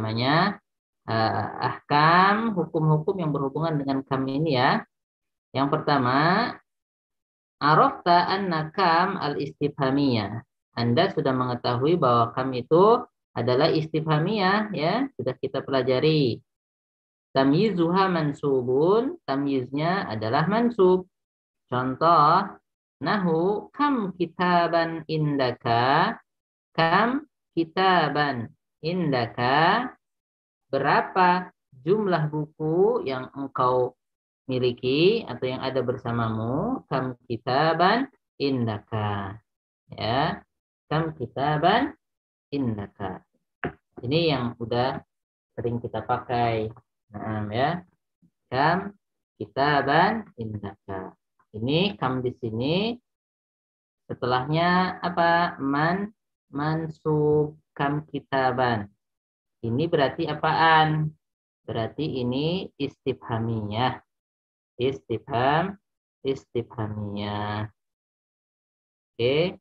ahkam, hukum-hukum yang berhubungan dengan kam ini ya. Yang pertama, arafta anna kam al-istifhamiyah. Anda sudah mengetahui bahwa kam itu adalah istifhamiyah ya, sudah kita pelajari. Tamyizuha mansubun, tamyiznya adalah mansub. Contoh, nahu kam kitaban indaka, kam kitaban indaka, berapa jumlah buku yang engkau miliki atau yang ada bersamamu, kam kitaban indaka. Ya, kam kitaban indaka. Ini yang udah sering kita pakai. Nah, ya. Kam kitaban indaka. Ini kam di sini setelahnya apa? Mansub kam kitaban. Ini berarti apaan? Berarti ini istifhamiyah. Istifhamiyah. Oke.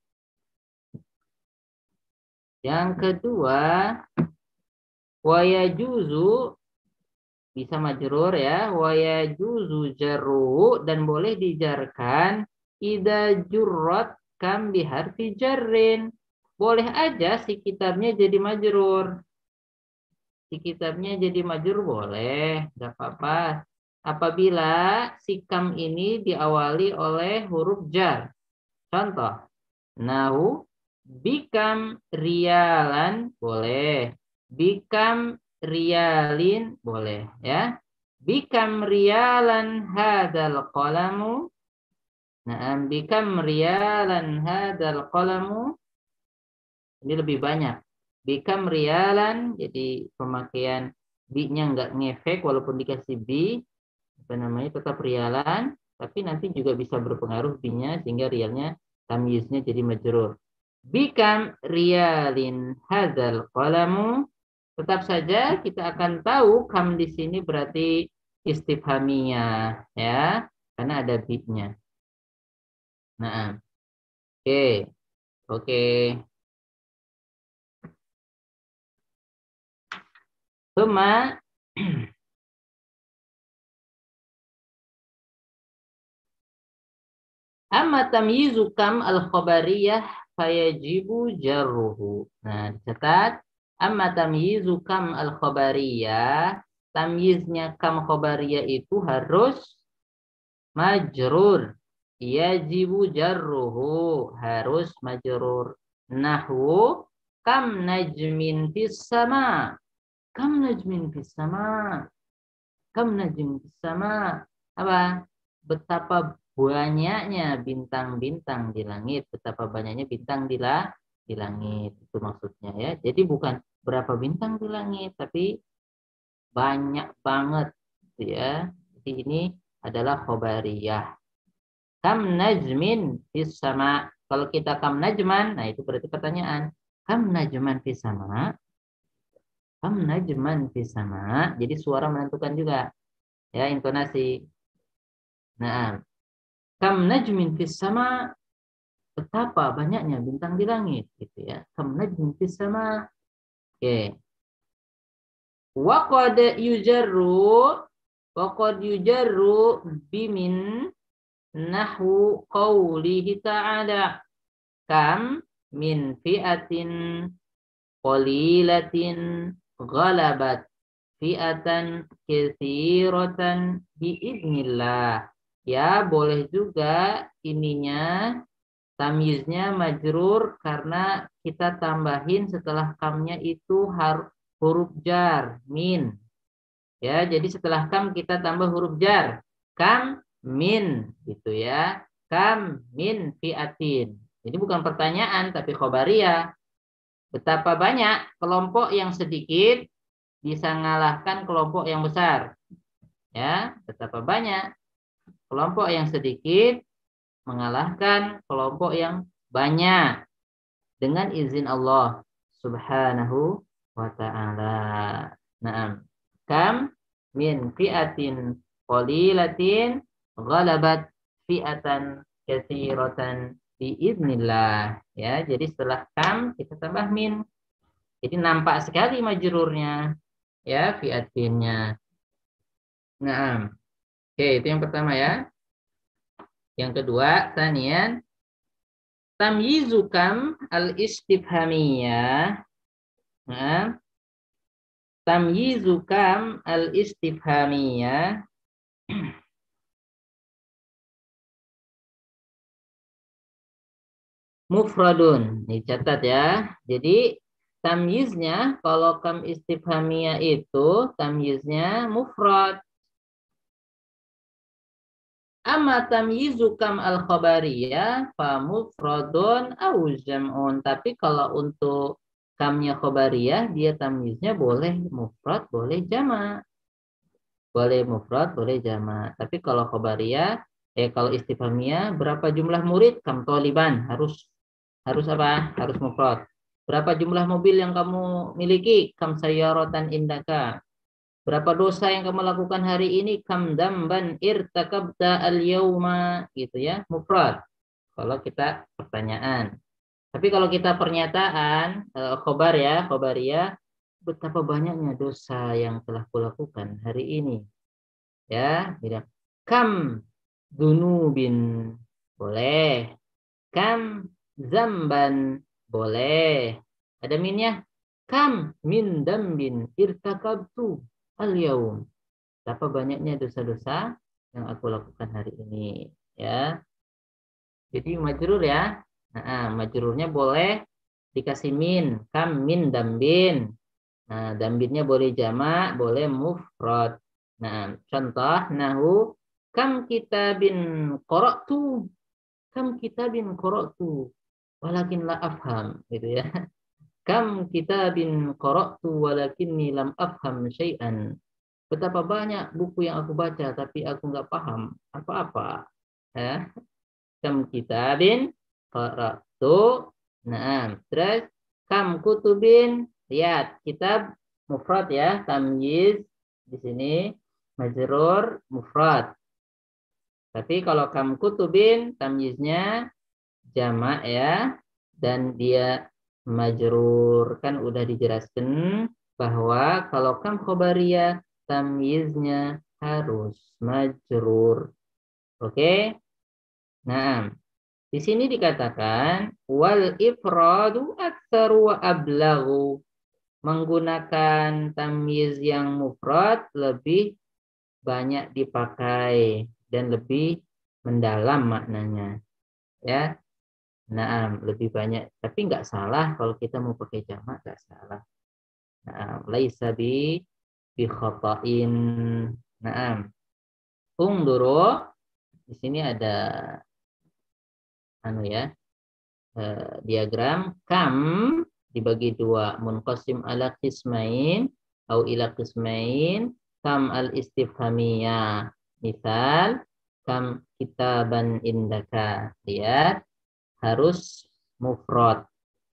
Yang kedua, wa yajuzu bisa majrur ya, wa yajuzu jarru, dan boleh dijarkan idza jurrat kam bi harfi jarrin. Boleh aja si kitabnya jadi majrur. Si kitabnya jadi majrur boleh, enggak apa-apa. Apabila si kam ini diawali oleh huruf jar. Contoh, nahu bikam rialan boleh, bikam rialin boleh ya. Bikam rialan hadal qalamu. Nah, bikam rialan hadal qalamu. Ini lebih banyak. Bikam rialan, jadi pemakaian bi-nya enggak ngefek walaupun dikasih bi, tetap rialan, tapi nanti juga bisa berpengaruh bi-nya sehingga rialnya tamyiznya jadi majrur. Bikam rialin hadzal qalamu. Tetap saja kita akan tahu kam di sini berarti istifhamiyah ya, karena ada bi-nya. Nah, oke. Suma amma tamyizu kam al-khabariyah fayajibu jarruhu. Nah, dicatat. Amma tamyizu kam al-khabariyah, tamyiznya kam khabariyah itu harus majrur. Yajibu jarruhu, harus majrur. Nahwu kam najmin fis sama. Kam najmin fis sama. Kam najmin fis sama. Apa? Betapa banyaknya bintang-bintang di langit, betapa banyaknya bintang di langit, itu maksudnya ya. Jadi bukan berapa bintang di langit, tapi banyak banget gitu ya. Jadi ini adalah khobariyah. Kam najmin fis sama. Kalau kita kam najman, nah itu berarti pertanyaan. Kam najman fis sama? Kam najman fis sama. Jadi suara menentukan juga. Ya, intonasi. Nah, kam najmin fis sama, betapa banyaknya bintang di langit gitu ya. Kam najmin fis sama. Oke. Wa qad yujarru bimin nahwu qawlihi ta'ala kam min fi'atin qalilatin ghalabat fi'atan katsiratan biiznillah. Ya, boleh juga ininya tamyiznya majrur karena kita tambahin setelah kamnya itu huruf jar, min. Ya, jadi setelah kam kita tambah huruf jar. Kam min gitu ya. Kam min fi'atin. Jadi bukan pertanyaan tapi khobariyah. Betapa banyak kelompok yang sedikit bisa mengalahkan kelompok yang besar. Ya, betapa banyak kelompok yang sedikit mengalahkan kelompok yang banyak dengan izin Allah Subhanahu wa ta'ala. Naam. Kam min fi'atin qalilatin ghalabat fi'atan katsiratan biiznillah. Ya, jadi setelah kam kita tambah min. Jadi nampak sekali majrurnya. Ya, fi'atinnya. Naam. Oke, itu yang pertama ya. Yang kedua, tanian tamyizu kam al-istifhamiyah. Nah, tamyizu kam al-istifhamiyah mufradun. Ini catat ya. Jadi tamyiznya kalau kam istifhamiyah itu tamyiznya mufrad. Amma tamyizu kam al-khabariyah fa mufradun aw jam'un. Tapi kalau untuk kamnya khabariyah dia tamyiznya boleh mufrad, boleh jamak. Boleh mufrad, boleh jamak. Tapi kalau khabariyah, kalau istifhamiyah, berapa jumlah murid? Kam toliban. Harus apa? Harus mufrad. Berapa jumlah mobil yang kamu miliki? Kam sayyaratan indaka. Berapa dosa yang kamu lakukan hari ini? Kam damban irtakabta al-yawma. Gitu ya, mufrad. Kalau kita pertanyaan. Tapi kalau kita pernyataan, khobar ya, khobariyah, betapa banyaknya dosa yang telah kulakukan hari ini. Ya, tidak. Kam dunubin, boleh. Kam zamban, boleh. Ada minnya. Kam min dambin irtakabtu al-yawm. Berapa banyaknya dosa-dosa yang aku lakukan hari ini. Ya. Jadi majrur ya. Nah, majrurnya boleh dikasih min. Kam min dambin. Nah, dambinnya boleh jamak, boleh mufrad. Nah, contoh nahu kam kitabin qara'tu. Kam kitabin qara'tu. Walakin la afham, gitu ya. Kam kitabin qara'tu walakinni lam afham syai'an. Betapa banyak buku yang aku baca tapi aku nggak paham apa-apa. Ya. Kam kitabin qara'tu. Nah, terus kam kutubin. Lihat, kitab mufrad ya, tamyiz di sini majrur mufrad. Tapi kalau kam kutubin tamyiznya jamak ya, dan dia majrur, kan udah dijelaskan bahwa kalau kam khobariyah tamyiznya harus majrur. Oke? Nah, di sini dikatakan wal ifradu aktsaru wa ablaghu. Menggunakan tamyiz yang mufrad lebih banyak dipakai dan lebih mendalam maknanya. Ya. Nah, lebih banyak, tapi nggak salah kalau kita mau pakai jamak, nggak salah. Nah, laisa bi khata'in. Nah, unduru di sini ada diagram kam dibagi dua, munqasim ala qismain atau ila qismain. Kam al istifhamiyah, misal kam kitaban indaka. Lihat, harus mufrad.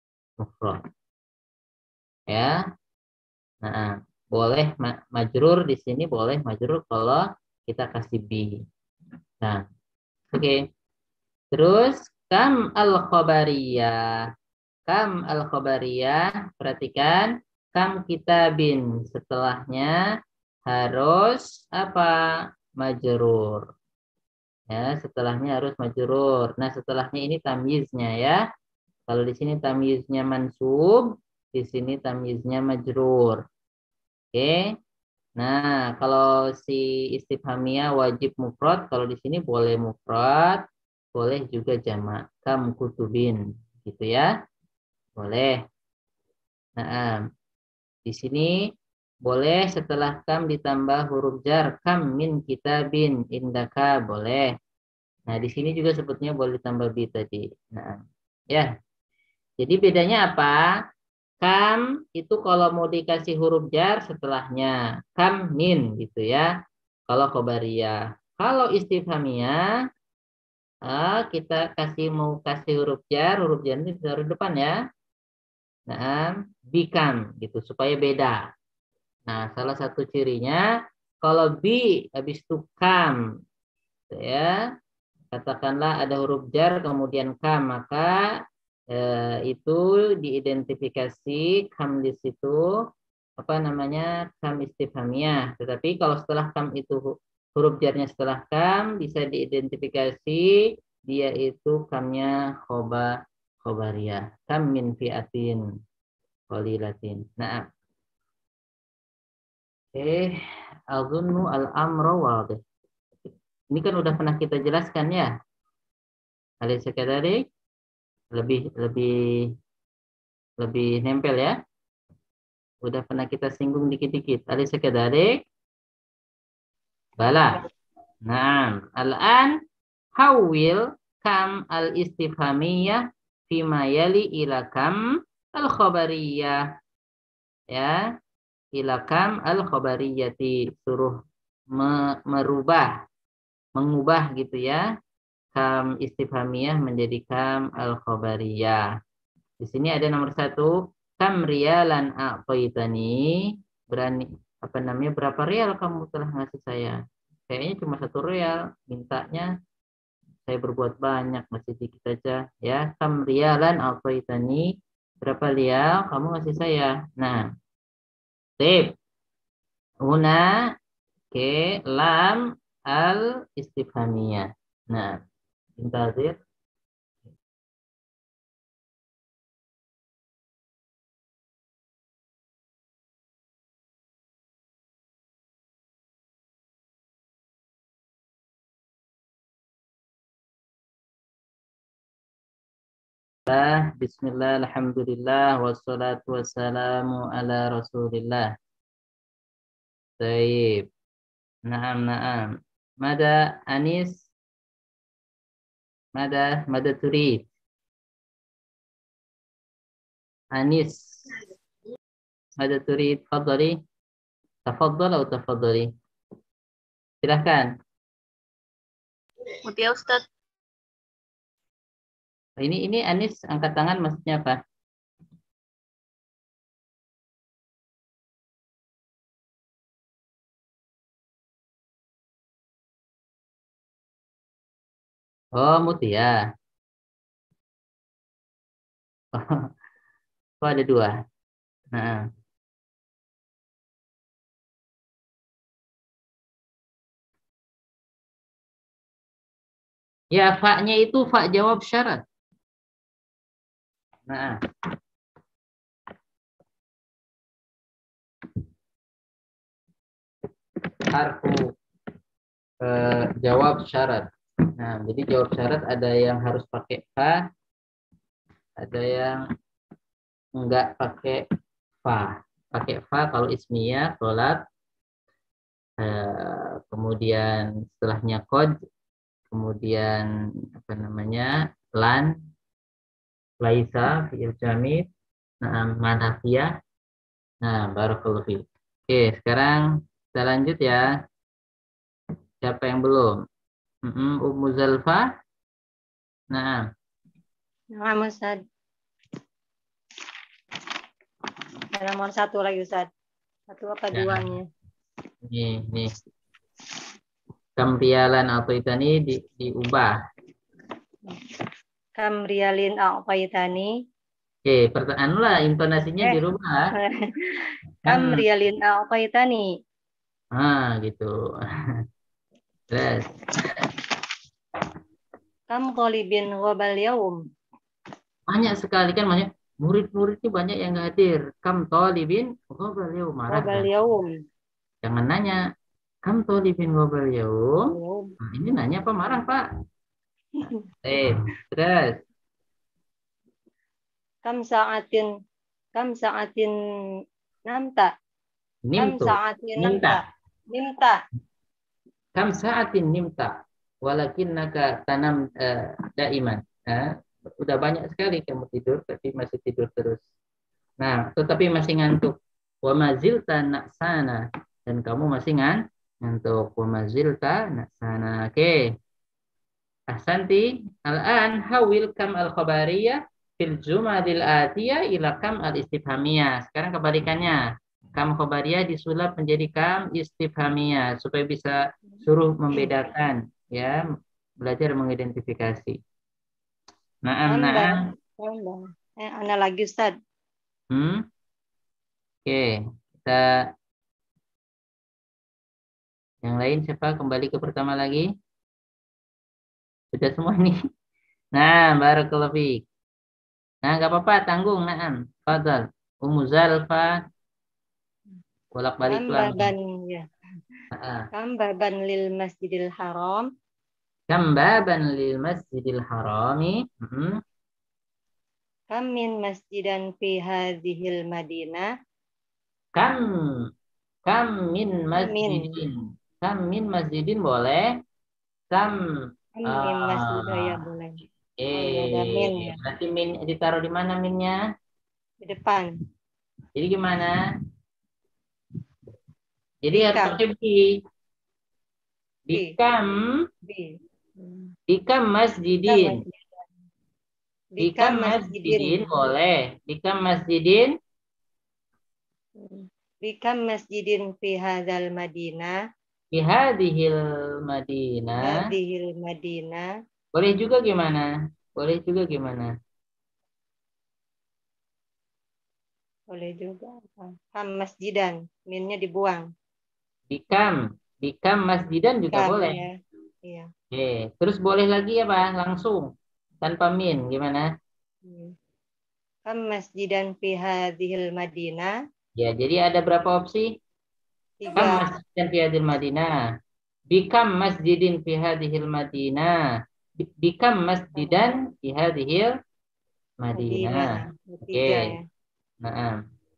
Ya. Nah, boleh majrur di sini, boleh majrur kalau kita kasih bi. Nah, oke. Terus kam al-khabariyah. Kam al-khabariyah, perhatikan, kam kitabin, setelahnya harus apa? Majrur. Ya, setelahnya harus majrur. Nah, setelahnya ini tamyiznya ya. Kalau di sini tamyiznya mansub, di sini tamyiznya majrur. Oke. Nah, kalau si istifhamiyah wajib mufrad, kalau di sini boleh mufrad, boleh juga jamak. Kam kutubin, gitu ya. Boleh. Nah, di sini boleh setelah kam ditambah huruf jar. Kam min kitabin indaka, boleh. Nah, di sini juga sebetulnya boleh ditambah bi tadi. Nah, ya. Jadi bedanya apa? kam itu kalau mau dikasih huruf jar setelahnya. Kam min gitu ya. Kalau khobariyah. Kalau istifhamiyah, kita mau kasih huruf jar ini taruh depan ya. Nah, bikam gitu supaya beda. Nah, salah satu cirinya kalau bi habis itu kam ya, katakanlah ada huruf jar kemudian kam, maka itu diidentifikasi kam di situ apa namanya kam istifhamiyah. Tetapi kalau setelah kam itu huruf jarnya setelah kam bisa diidentifikasi dia itu kamnya khobariyah. Kam min fi'atin qalilatin. Nah, azunnu al-amru wadih. Ini kan udah pernah kita jelaskan ya. Alaysa kadzalik? Lebih nempel ya. Udah pernah kita singgung dikit-dikit. Alaysa kadzalik? Bala. Nah, al-an hawil kam al-istifhamiyah fima yali ila kam al-khabariyah. Ya, ila kam al-khabariyati, suruh mengubah gitu ya. Kam istifhamiyah menjadi kam al-khabariyah. Di sini ada nomor 1, kam riyalan a'taitani, berapa rial kamu telah ngasih saya? Kayaknya cuma 1 rial, mintanya saya berbuat banyak, masih dikit aja ya. Kam riyalan a'taitani, berapa rial kamu ngasih saya? Nah, tip una ke lam al istifhamiyah. Nah, intazir. Bismillah, alhamdulillah, wassalatu wassalamu ala rasulillah. Baik. Naam. Mada Anis? Mada turid? Anis. Mada turid? Tafadhali. Tafadhali. Silahkan. Ya Ustaz. Ini Anis angkat tangan maksudnya apa? Oh, Mutia. Oh, ada 2. Nah. Ya, fa-nya itu fa jawab syarat. Nah. Harfu jawab syarat. Nah, jadi jawab syarat ada yang harus pakai fa, ada yang enggak pakai fa. Pakai fa kalau ismiyah, sholat, kemudian setelahnya qad, kemudian apa namanya lan, laisa, fi'il jamid, manafiyah. Nah, barakallahu fiik. Oke, sekarang kita lanjut ya. Siapa yang belum? Ummu Zalfa. Nah. Nah, Ustaz. Ada nomor 1 lagi, Ustaz. 1 apa Ya. 2-nya? Nih. Kam riyalan a'taitani diubah. Kam riyalin a'taitani. Oke, pertanyaan lah intonasinya dirubah. Kam riyalin a'taitani. Gitu. Terus. Kam qalibin ghabal yaum. Banyak sekali kan, banyak murid-murid ini banyak yang nggak hadir. Kam talibin ghabal yaum. Ghabal yaum. Jangan nanya kam talibin ghabal yaum. Nah, ini nanya apa marah, Pak? Terus. Kam sa'atin namta. Nimtu. Kam sa'atin Nimta. Kam sa'atin nimta. Walakinnaka tanam daiman. Udah banyak sekali kamu tidur, tapi masih tidur terus. Nah, tetapi masih ngantuk. Wa mazilta na'sana. Dan kamu masih ngantuk. Wa mazilta na'sana. Oke. Ahsanti. Al-an hawil kam al-khabariyah fil jumadil atiyah ila kam al-istifhamiyah. Sekarang kebalikannya. Kam khabariyah disulap menjadi kam istifhamiyah supaya bisa suruh membedakan, ya, belajar mengidentifikasi. Naam, naam. Ana lagi Ustaz. Oke, kita yang lain siapa? Kembali ke pertama lagi. Sudah semua nih. Nah, barakallahu fiik. Nah, nggak apa-apa, tanggung, naam. Fadal. Ummu Zalfa. Bolak-balik pelan. Ya. Kam baban lil Masjidil Haram. Kam baban lil Masjidil Harami. Kam min masjidan fi hadhil Madinah. Kam min masjidin. Kam min masjidin boleh. Kam min masjid ya boleh. Ya. Berarti min ditaruh di mana minnya? Di depan. Jadi gimana? Jadi harus pakai bi. Bikam masjidin. Bikam masjidin boleh. Bikam masjidin. Bikam masjidin fi hadzal Madinah. Fi hadhil Madinah. Hadhil Madinah. Boleh juga gimana? Boleh juga gimana? Boleh juga. Kam masjidan, minnya dibuang. Bikam masjidan juga boleh. Ya. Iya. Oke, terus boleh lagi ya Pak, langsung tanpa min gimana? Kam masjidan fi hadhil Madinah. Ya, jadi ada berapa opsi? 3. Kam masjidan fi hadhil Madinah. Bikam masjidin fi hadhil Madinah. Bikam masjidan fi hadhil Madinah. Oke. Nah.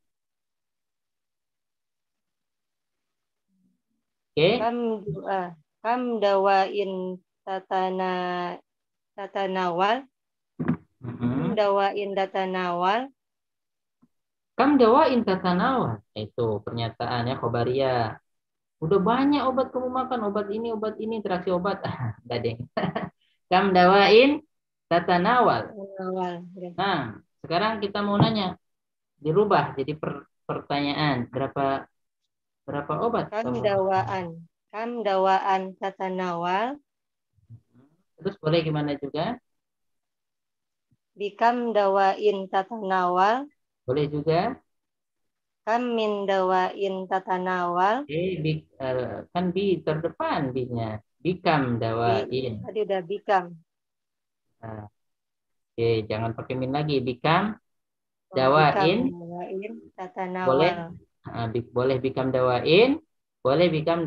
Oke. Kam dawain tatanawal. Dawain tatanawal. Kam dawain tatanawal. Itu pernyataannya khobariyah. Udah banyak obat kamu makan, obat ini, interaksi obat. Enggak deh. Kam dawain tatanawal. Nah, sekarang kita mau nanya. Dirubah jadi pertanyaan. Berapa obat? Kam dawaan tatanawal. Terus boleh gimana juga? Bikam dawain tatanawal. Boleh juga. Kam min dawain tatanawal. Kan bi terdepan bi-nya. Bikam dawain. Tadi udah bikam. Nah, jangan pakai min lagi. Bikam dawain. Tatanawal. Boleh bikam dawain. Boleh bikam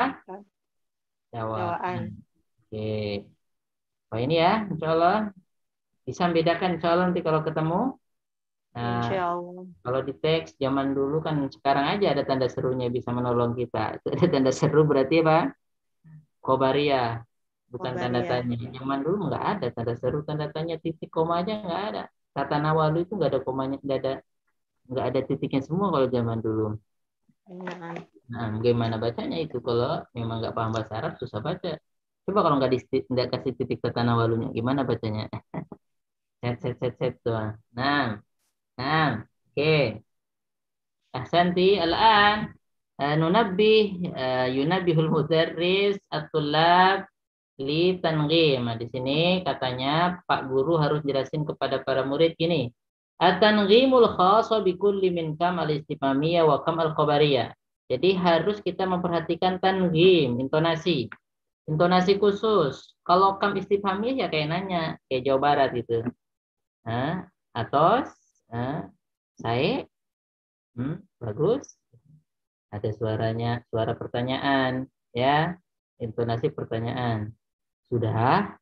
dawaan. Oh ini ya, insya Allah bisa membedakan, insya Allah nanti kalau ketemu. Nah, kalau di teks zaman dulu kan, sekarang aja ada tanda serunya bisa menolong kita. Ada tanda seru berarti apa? Khobariyah, bukan tanda tanya. Zaman dulu nggak ada tanda seru, tanda tanya, titik koma aja nggak ada. Kata nawalu itu nggak ada komanya, nggak ada titiknya semua kalau zaman dulu. Nah, bagaimana bacanya itu kalau memang nggak paham bahasa Arab, susah baca. Coba kalau nggak kasih titik kata nawalunya, gimana bacanya? Set tuh. Nah, oke. Ahsanti. Al-an yunabbihul mudarris at-tullab li tanghim. Nah, di sini katanya Pak Guru harus jelasin kepada para murid gini. At-tanghimul khassa bi kulli min kam al-istifhamiyah wa kam al-khabariyah. Jadi harus kita memperhatikan tanghim, intonasi. Intonasi khusus. Kalau kam istifhamiyah ya kayak nanya, kayak Jawa Barat gitu. Atos, saya, bagus. Ada suaranya, suara pertanyaan, ya, intonasi pertanyaan. Sudah,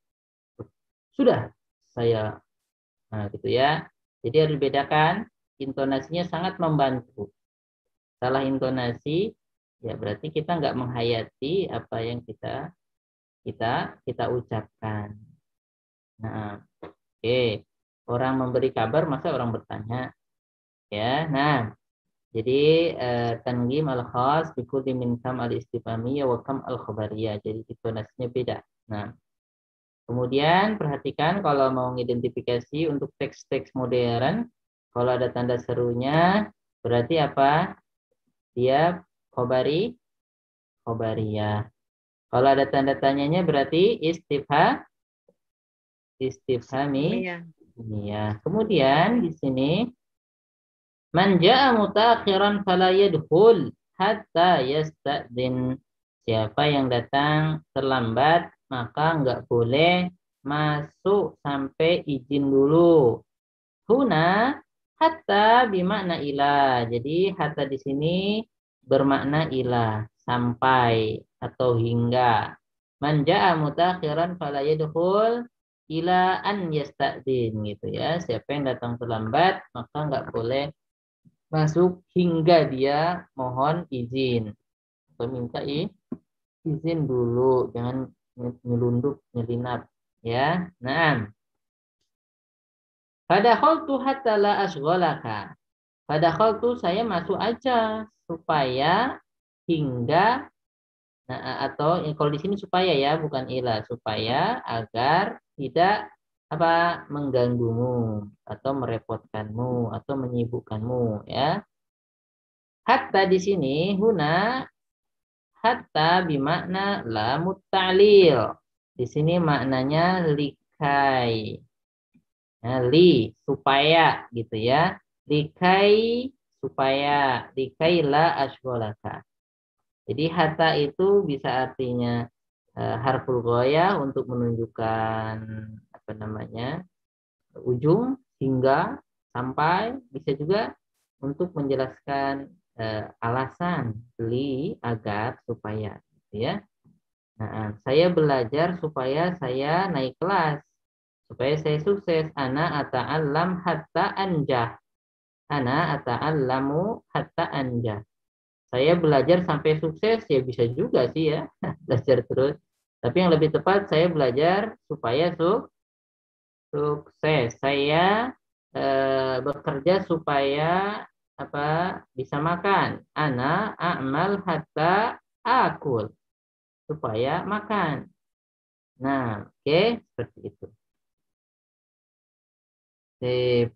saya, gitu ya. Jadi harus dibedakan, intonasinya sangat membantu. Salah intonasi, ya berarti kita nggak menghayati apa yang kita ucapkan. Nah, oke. Orang memberi kabar, masa orang bertanya. Ya, nah, jadi tanghim al-khas bikulli min kam al-istifhamiyah wa kam al-khabariyah. Jadi intonasinya beda. Nah, kemudian perhatikan kalau mau mengidentifikasi untuk teks-teks modern, kalau ada tanda serunya berarti apa? Dia khobariyah. Kalau ada tanda tanyanya berarti istifhami. Iya. Kemudian di sini man jaa mutakhiran fala yadkhul hatta yasta'dzin. Siapa yang datang terlambat maka enggak boleh masuk sampai izin dulu. Huna hatta bimakna ila. Jadi hatta di sini bermakna ila, sampai atau hingga. Man jaa mutakhiran fala yadkhul ila an yasta'dzin gitu ya. Siapa yang datang terlambat maka enggak boleh masuk hingga dia mohon izin atau minta izin dulu, jangan nyelundup, nyelinap ya. Nah, padakhaltu hatta la asghalaka. Padakhaltu saya masuk aja supaya hingga, nah, atau kalau di sini supaya ya, bukan ila, supaya agar tidak mengganggumu atau merepotkanmu atau menyibukkanmu ya. Hatta di sini huna hatta bimakna lamut ta'lil. Di sini maknanya likai. Nah, supaya gitu ya. Likai supaya, likai la asghalaka. Jadi hatta itu bisa artinya harful ghayah untuk menunjukkan ujung, hingga, sampai, bisa juga untuk menjelaskan alasan agar, supaya gitu ya. Nah, saya belajar supaya saya naik kelas, supaya saya sukses. Ana ata'allam hatta anjah. Ana ata'allamu hatta anjah. Saya belajar sampai sukses, ya bisa juga sih ya, belajar terus. Tapi yang lebih tepat saya belajar supaya sukses. Saya bekerja supaya bisa makan. Ana a'mal hatta akul. Supaya makan. Nah, oke, seperti itu. Sip.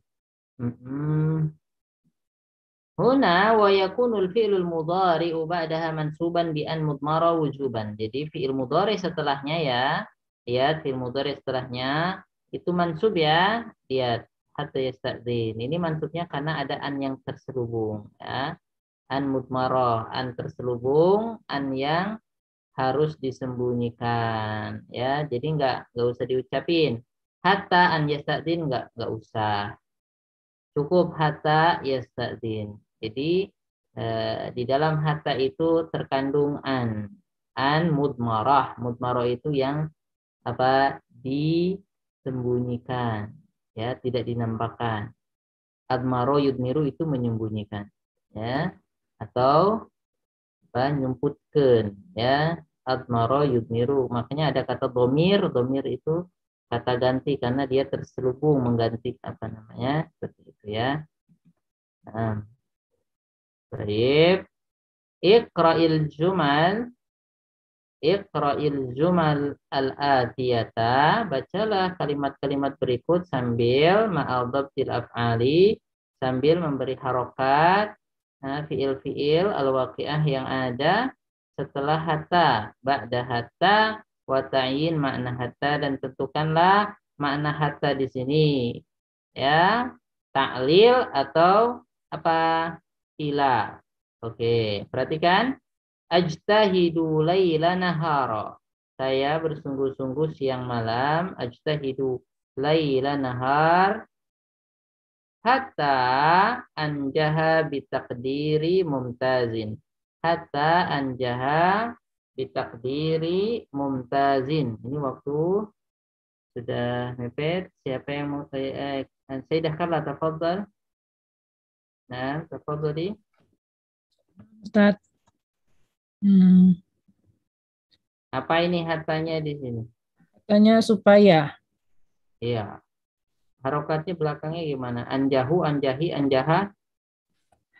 Huna wa yakunul fi'lul mudhari'u ba'daha mansuban bi an mudmara wujuban. Jadi fi'il mudhari setelahnya ya. Lihat fi'il mudhari setelahnya itu mansub ya. Lihat hatta yasta'dzin. Ini mansubnya karena ada an yang terselubung ya. An mudmara, an terselubung, an yang harus disembunyikan ya. Jadi enggak usah diucapin. Hatta an yasta'dzin enggak usah. Cukup hatta yasta'dzin. Jadi di dalam hatta itu terkandung an mudmarah. Mudmarah itu yang disembunyikan ya, tidak dinampakkan. Admaro yudmiru itu menyembunyikan ya, atau nyumputkan ya. Admaro yudmiru, makanya ada kata domir itu kata ganti karena dia terselubung mengganti seperti itu ya. Nah, baik. Iqra'il jumal al-atiyata. Bacalah kalimat-kalimat berikut sambil ma'al dhabtil af'ali, sambil memberi harokat fi'il al-waqi'ah yang ada setelah hatta, ba'da hatta, wa ta'yin makna hatta, dan tentukanlah makna hatta di sini ya, ta'lil atau ila. Oke, perhatikan. Ajtahidu laila nahara. Saya bersungguh-sungguh siang malam. Ajtahidu laila nahar hatta anjaha bitakdiri mumtazin. Hatta anjaha bitakdiri mumtazin. Ini waktu sudah mepet. Siapa yang mau saya dahkanlah, tafadhal. Nah, tafadhali. Ustaz. Apa ini hatanya di sini? Hatanya supaya. Iya. Harokatnya belakangnya gimana? Anjahu, anjahi, anjaha.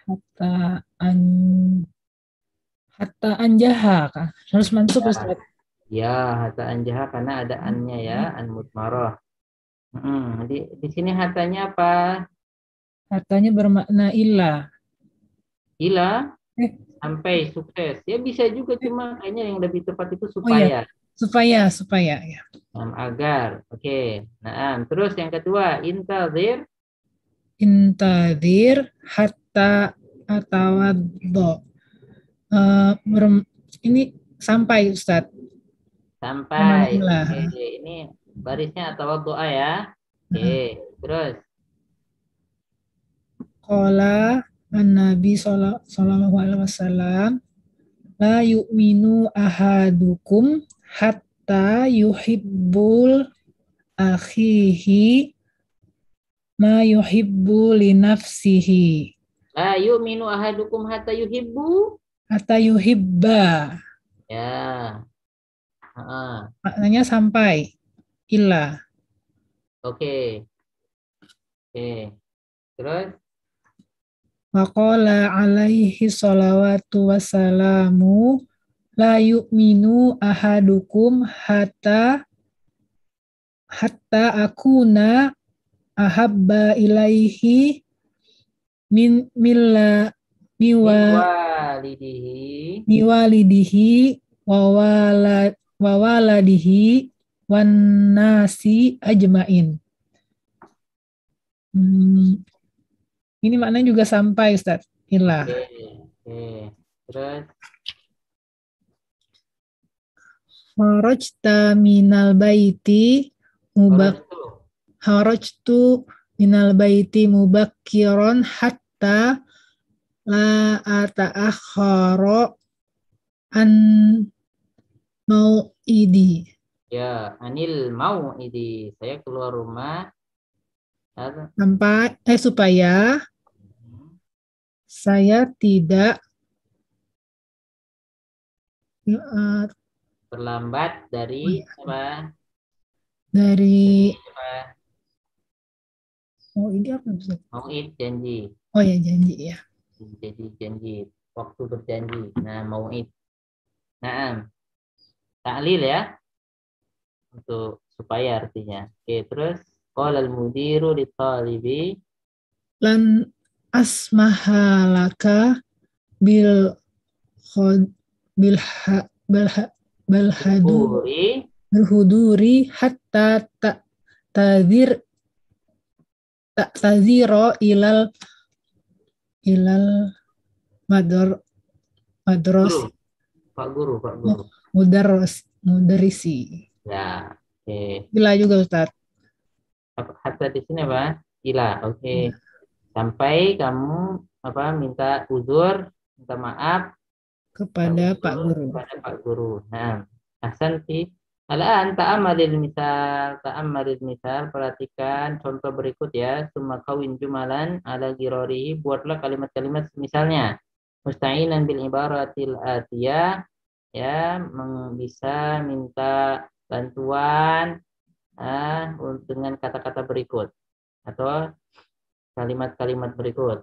hatta an hatta anjaha kan. Harus mansub Ustaz. Ya, hatta anjaha karena ada annya ya, an mutmarah. Di sini hatanya apa? Hatanya bermakna ilah. Ila Eh, sampai sukses. Ya bisa juga, cuma kayaknya yang lebih tepat itu oh ya, supaya. supaya ya. Agar. Oke. Nah, terus yang kedua, intazir. Intadir hatta atawaddo. Ini sampai Ustaz. Sampai. Ilah. Oke, ini barisnya atau doa ya. Oke, terus. Qala an-nabi sallallahu alaihi wasallam la yu'minu ahadukum hatta yuhibbul akhihi ma yuhibbu li nafsihi. La yu'minu ahadukum hatta yuhibbu. Hatta yuhibba. Ya. Maknanya sampai. Ilah. Oke. Oke. Terus. Waqala alaihi salawatu wassalamu la yu'minu ahadukum hatta akuna ahabba ilaihi min walidihi wa waladihi wan nasi ajmain. Ini maknanya juga sampai Ustaz. Ilah. Oke. Terus. Kharajta minal baiti mubakkiran hatta la ata'akhkhara an mau'idi. Ya, anil mau'idi. Saya keluar rumah supaya saya tidak terlambat dari apa? Dari ini apa Ustaz? Mau'id, janji. Oh ya, janji ya. Jadi janji, waktu berjanji. Nah, mau'id. Nah, ta'lil ya. Untuk supaya artinya. Oke, terus qala al-mudiru li talibi lan asmahalaka bil huduri hatta ta'taziro ilal madros Pak Guru mudarrisi. Ya, oke. Gila juga Ustaz. Hatta di sini apa? Gila, oke. Sampai kamu minta uzur, minta maaf kepada Pak Guru. Kepada Pak Guru. Nah, ahsanti. Al-an ta'ammalil misal, perhatikan contoh berikut ya. Summa kawin jumalan ala girorihi, buatlah kalimat-kalimat misalnya. Musta'inan bil ibaratil atiyah, ya, bisa minta bantuan dengan kata-kata berikut atau kalimat-kalimat berikut.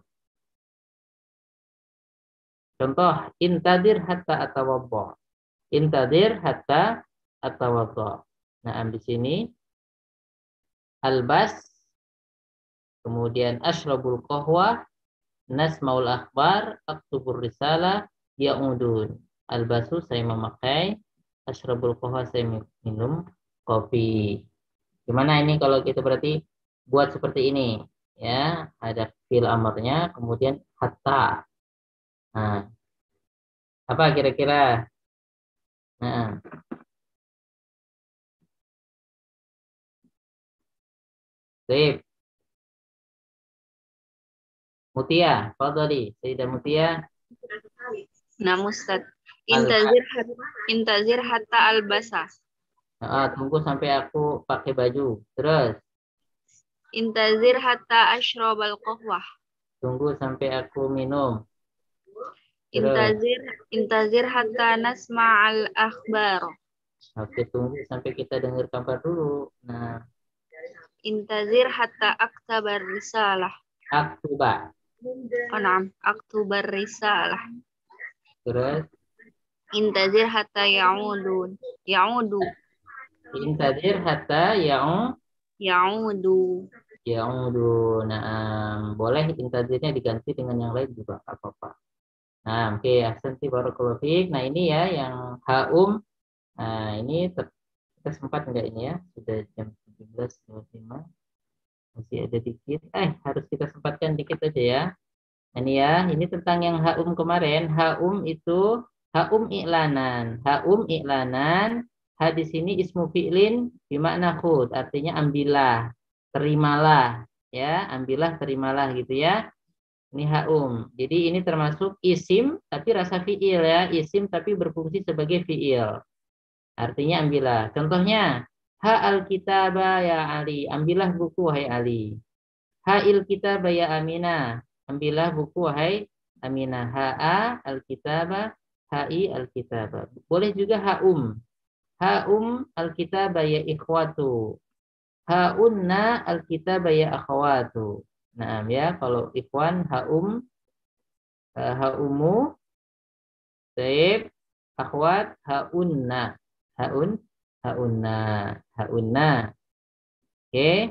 Contoh, intadir hatta atawaddo. Intadir hatta atawaddo. Nah, di sini albas, kemudian ashrabul qahwa, nasmaul akhbar, aktubur risalah, ya'udun. Albasu, saya memakai, ashrabul qahwa, saya minum kopi. Gimana ini kalau kita berarti buat seperti ini ya, ada fi'il amarnya, kemudian hatta. Nah, apa kira-kira? Nah, sip. Mutia, fadhali, Sayyidah Mutia. Nah, Ustaz. Intazir hatta albasa. Tunggu sampai aku pakai baju. Terus. Intazir hatta ashrabal qahwah. Tunggu sampai aku minum. Intazir hatta nasma'al akhbar. Oke, tunggu sampai kita dengar kabar dulu. Nah. Intazir hatta aktabar risalah. Aktuba. Anam. Aktubar risalah. Terus Intazir hatta ya'udun. Ya'udu. intadir hatta Ya'udu. ya'udu. Nah, boleh intadirnya diganti dengan yang lain juga nggak apa-apa. Nah, oke, ahsanti barakallahu fiik. Nah, ini ya yang haum. Nah, ini kita sempat enggak ini ya? Sudah jam 17.25. Masih ada dikit. Harus kita sempatkan dikit aja ya. Ini ya, ini tentang yang haum kemarin. Haum itu haum i'lanan. Haum i'lanan. Ha di sini ismu fi'lin bimakna khud, artinya ambillah, terimalah, ya, ambillah, terimalah gitu ya. Ini haum. Jadi ini termasuk isim tapi rasa fi'il ya, isim tapi berfungsi sebagai fi'il. Artinya ambillah. Contohnya, ha al-kitaba ya Ali, ambillah buku wahai Ali. Ha il kitaba ya Aminah, ambillah buku wahai Aminah. Ha al-kitaba, ha'i al-kitaba. Boleh juga haum. Haum al-kitaba ya ikhwatu. Haunna al-kitaba ya akhwatu. Nah, ya, kalau ikhwan haum, haumu, taib, akhwat haunna. Haunna. Oke.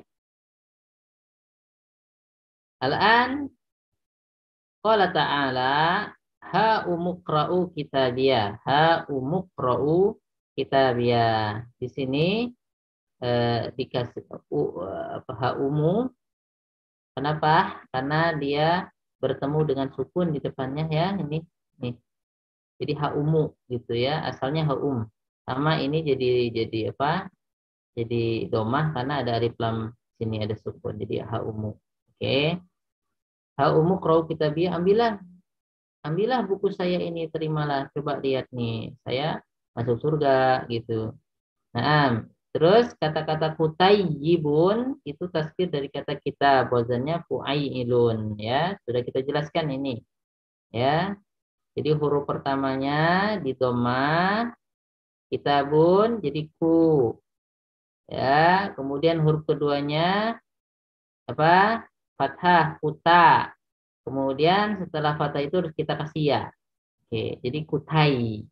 Al-an qala ta'ala ha umuqra'u kitabiyah. Ha umuqra'u kitabiyah. Di sini dikasih ha umu. Kenapa? Karena dia bertemu dengan sukun di depannya ya, ini. Jadi ha umu gitu ya. Asalnya ha sama ini jadi apa? Jadi domah karena ada alif lam sini ada sukun. Jadi ha umu. Oke. Ha umu qra'u kitabiyah, ambillah buku saya ini, terimalah, coba lihat nih, saya masuk surga gitu. Nah, terus kata-kata kutayyibun itu tasghir dari kata kita, wazannya fu'ailun ya, sudah kita jelaskan ini ya. Jadi huruf pertamanya di dhammah, kitabun jadi ku ya, kemudian huruf keduanya apa? Fathah, kuta. Kemudian setelah fathah itu harus kita kasih ya. Oke, jadi kutai.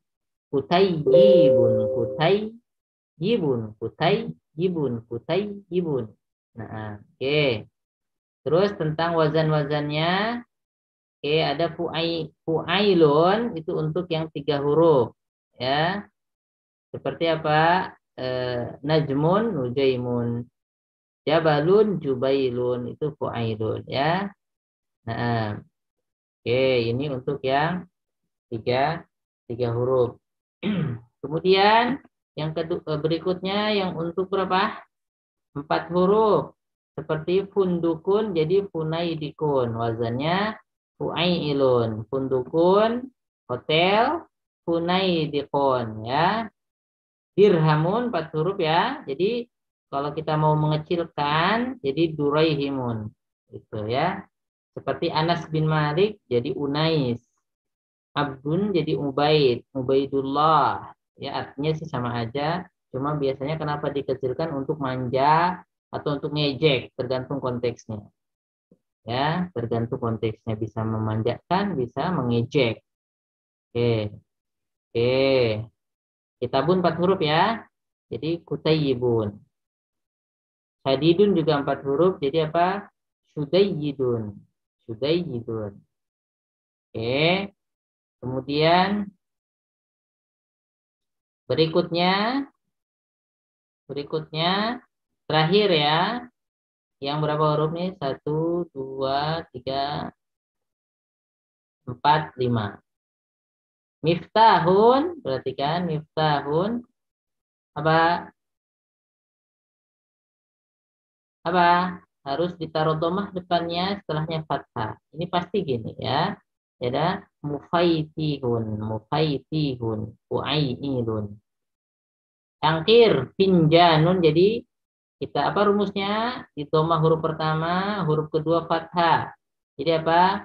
Kutayyibun. Nah, oke. Terus tentang wazan-wazannya, oke, ada fu'ailun itu untuk yang 3 huruf ya. Seperti apa? Najmun, nujaimun. Jabalun, jubailun, itu fu'ailun ya. Nah, oke, ini untuk yang 3 huruf. Kemudian yang berikutnya yang untuk berapa? 4 huruf. Seperti fundukun jadi funaidikun. Wazannya fu'ailun. Fundukun, hotel, funaidikun ya. Dirhamun 4 huruf ya. Jadi kalau kita mau mengecilkan jadi duraihimun. Gitu ya. Seperti Anas bin Malik jadi Unais. Abdun jadi Ubaidullah. Ya, artinya sih sama aja. Cuma biasanya kenapa dikecilkan untuk manja atau untuk ngejek, tergantung konteksnya. Ya, tergantung konteksnya, bisa memanjakan, bisa mengejek. Oke. Kitabun 4 huruf ya. Jadi kutayyibun. Syadidun juga 4 huruf, jadi apa? Syudayyidun. Oke. Kemudian berikutnya terakhir ya. Yang berapa huruf nih? 1, 2, 3, 4, 5. Miftahun, perhatikan miftahun. Apa? Harus ditaruh dhammah depannya, setelahnya fathah. Ini pasti gini ya. Ada mufaitihun, fu'ailun. Tangkir, finjanun. Jadi kita apa rumusnya? Di dhammah huruf pertama, huruf kedua fathah. Jadi apa?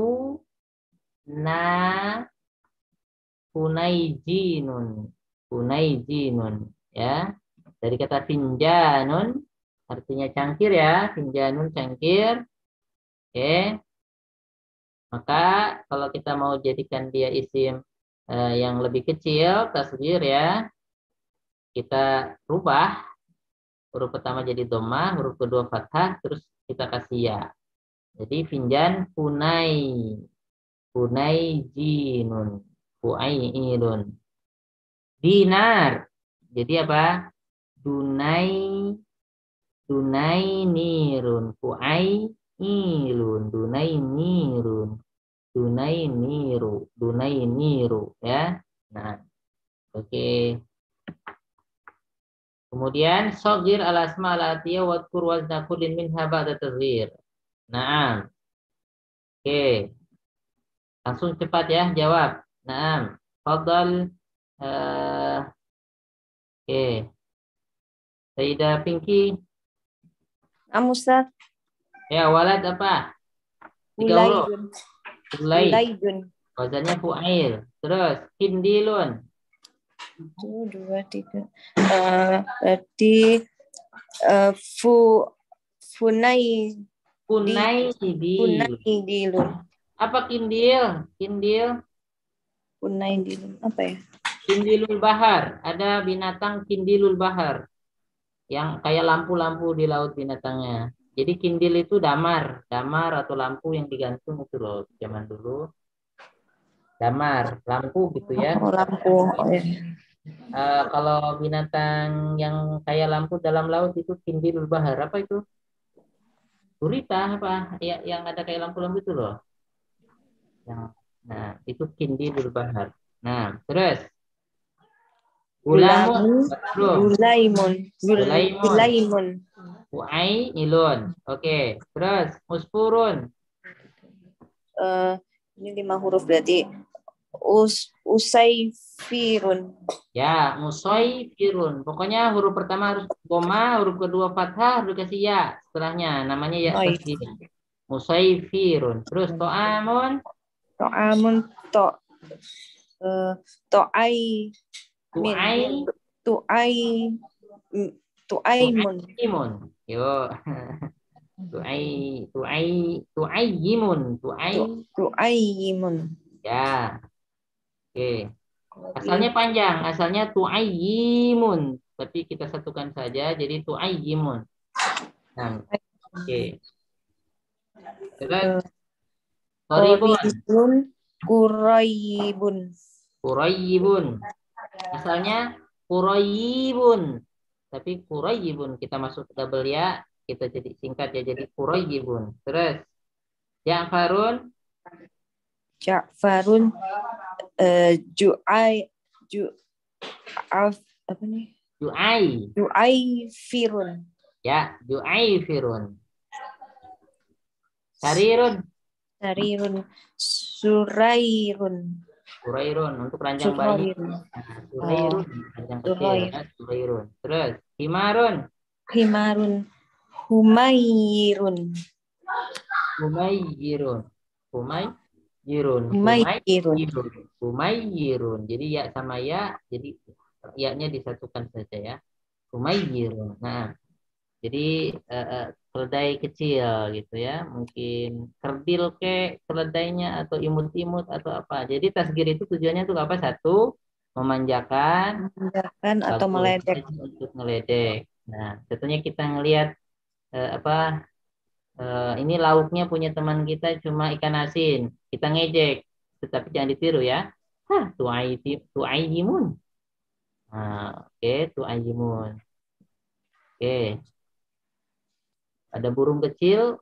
Funaijinun ya. Dari kata finjanun artinya cangkir ya, finjanun cangkir. Oke. Maka kalau kita mau jadikan dia isim yang lebih kecil, tasghir ya, kita rubah huruf pertama jadi dhammah, huruf kedua fathah, terus kita kasih ya. Jadi finjan punai, punai jinun, puailun. Dinar. Jadi apa? Dunai, dunai nirun, puailun, dunai nirun, dunai niru, dunai niru ya. Nah, oke. Kemudian shogir al asma al atiyah wa dkur wazna kullin minha ba'da tasghir. Naam. Oke. Langsung cepat ya jawab. Naam. Fadal. Oke. Sayyidah Pinky. Ustaz. Ya, walad apa? 3 huruf. Ulaidun. Ulaid. Ulaidun. Wazannya fu'ail. Terus kindilun. 1, 2, 3. Berarti Funaidilun. Apa kindil? Kindil. Funaidilun. Apa ya? Kindilul bahar. Ada binatang kindilul bahar. Yang kayak lampu-lampu di laut binatangnya. Jadi kindil itu damar. Damar atau lampu yang digantung itu loh. Zaman dulu. Damar. Lampu gitu ya. Oh, lampu. Oh, ya. Kalau binatang yang kayak lampu dalam laut itu kindilul bahar. Apa itu? Gurita apa? Ya, yang ada kayak lampu-lampu itu loh. Nah, itu kindilul bahar. Nah, terus. Gulaimun. Fu'ailun. Oke. Terus musfurun. Ini 5 huruf berarti usaifirun. Ya, musaifirun. Pokoknya huruf pertama harus koma, huruf kedua fathah, harus kasih ya setelahnya. Namanya ya tasghir. Musaifirun. Terus to'amun. To'amun tu'aimun. Yo. Tu'ayyimun. Ya. Oke. Asalnya panjang, asalnya tu'ayyimun, tapi kita satukan saja jadi tu'ayyimun. Nah, oke. Terus Qurayyibun. Asalnya Qurayyibun. Tapi Qurayyibun kita masuk double ya, kita jadi singkat ya jadi Qurayyibun. Terus Ja'farun Ju'aifirun. Ya, Ju'aifirun. Sarirun. Surairun untuk ranjang bayi. Surairun ranjang kecil ya, Surairun. Terus Himarun. Humairun. Jadi ya sama ya, jadi ya-nya disatukan saja ya. Humairun. Nah, jadi keledai kecil gitu ya, mungkin kerdil keledainya atau imut-imut atau apa. Jadi tasghir itu tujuannya untuk apa? Satu, memanjakan atau meledek. Untuk meledek. Nah, contohnya kita ngelihat ini lauknya punya teman kita cuma ikan asin, kita ngejek, tetapi jangan ditiru ya. Tu'ayyimun. Nah, oke, tu'ayyimun. Oke. Ada burung kecil,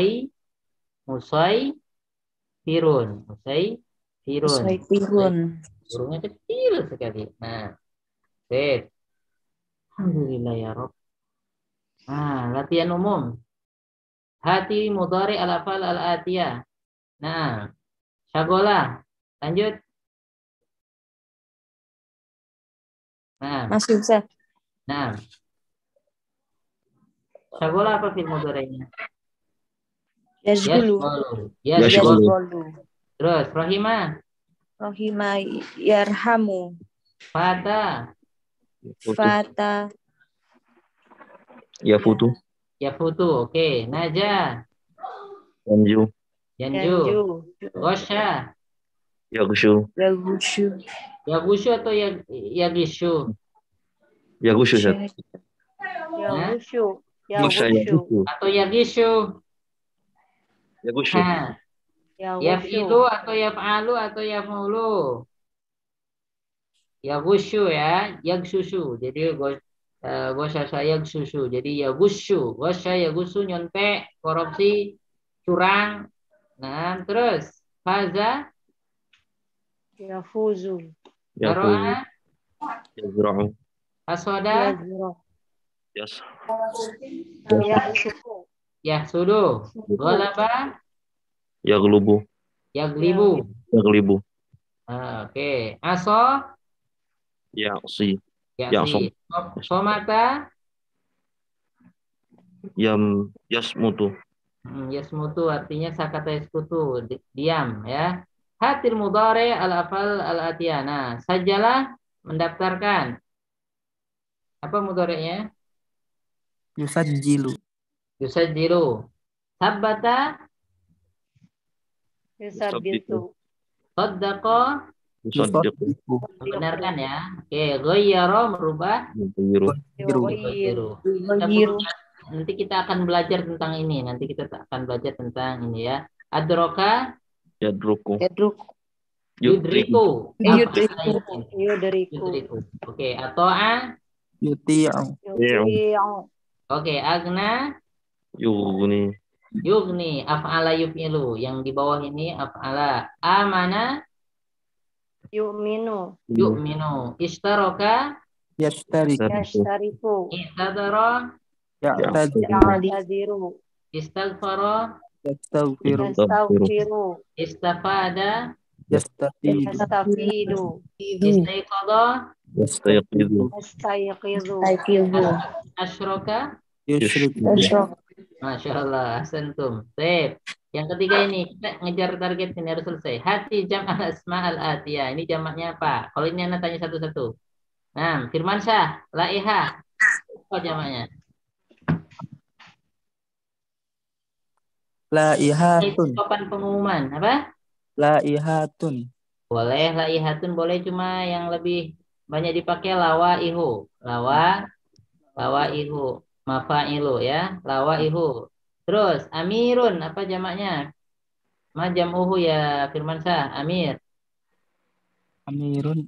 firun. Burungnya kecil sekali. Nah, oke. Alhamdulillah ya Rabb. Nah, latihan umum. Hati mudhari al-afal al-atiyah. Nah, syagolah. Lanjut. Nah. Masih Ustaz. Nah. Syagolah apa fil mudhari'nya? Yashgulu. Terus Rahimah yarhamu. Fata. Yafutu. Oke. Naja. Yanju. Gosha. Yagushu. Yagushu atau yagishu? Yagushu, Ustaz. Yagushu. Gosha Yagushu. Atau yagishu? Yagushu. Nah, yafilu atau yaf'alu atau yaf'ulu? Yagushu ya, yagsusu. Jadi gosha yagsusu. Jadi yagushu, gosha yagusu, nyontek, korupsi, curang. Nah, terus faza, Yafuzu. daroa, Yazra'u. hasoda, Yas. yahsudu, ghalaba, Yaglubu. yaglibu. Yaglibu. Oke, aso, Ya'si. yasi, somata, Yasmutu. yasmutu artinya sakata yaskutu, diam ya. Hatil mudhari al-afal al-atiyana. Sajalah, mendaftarkan. Apa mudhari'nya? Yusajjilu. Yusajjilu. Sabbata, Yusabitu. saddaqa, Yusaddiqu. membenarkan ya. Oke, ghayyara, merubah. Yughayyiru. Nanti kita akan belajar tentang ini. Nanti kita akan belajar tentang ini ya. Adroka, Yadruku. yudriku. Yudriku. Oke, ato'a. Yuti'u. Yuti'u. Oke, agna. Yughni. Yugni, af'ala yuf'ilu. Yang di bawah ini af'ala. Amana, Yu'minu. yu'minu. Ishtaroka, Yashtariku. ihtadara, Ya'tadiru. istaghfara, Yastaghfiru. istafada, Yastafidu. istaiqadha, Yastayqidu. Yastayqidu. asyraka. Yushriku. Masya Allah, asantum. Sip. Yang ketiga ini, kita ngejar target ini harus selesai. Hati jam al-asma al-atiyah. Ini jamaknya apa? Kalau ini Anda tanya satu-satu. Nah, Firmansyah, laiha. Apa jamaknya? Laihatun. Papan pengumuman. Apa? Laihatun. Boleh, laihatun boleh, cuma yang lebih banyak dipakai lawaihu. Lawaihu. Mafa'ilu ya. Lawaihu. Terus, amirun. Apa jamaknya? Ma jam'uhu ya Firmansyah. Amir. Amirun.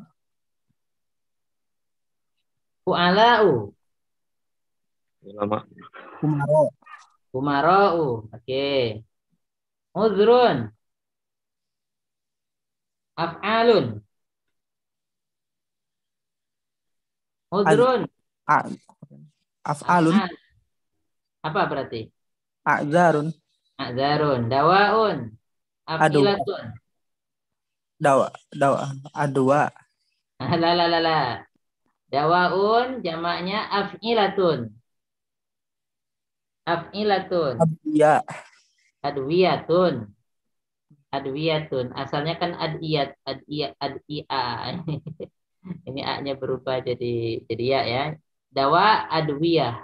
Fu'ala'u. Ulama. Umaro. Umara'u. Oke. Udhrun. Af'alun. Udhrun. Af'alun. Apa berarti? A'zarun. A'zarun. Dawa'un. Af'ilatun. Dawa. Adwa. La. Dawa'un jamaknya af'ilatun. Af'ilatun. Adwiya. Adwiyatun. Asalnya kan adiyat. Ad'i'a. Ini A-nya berubah jadi ya ya. Dawa adwiyah.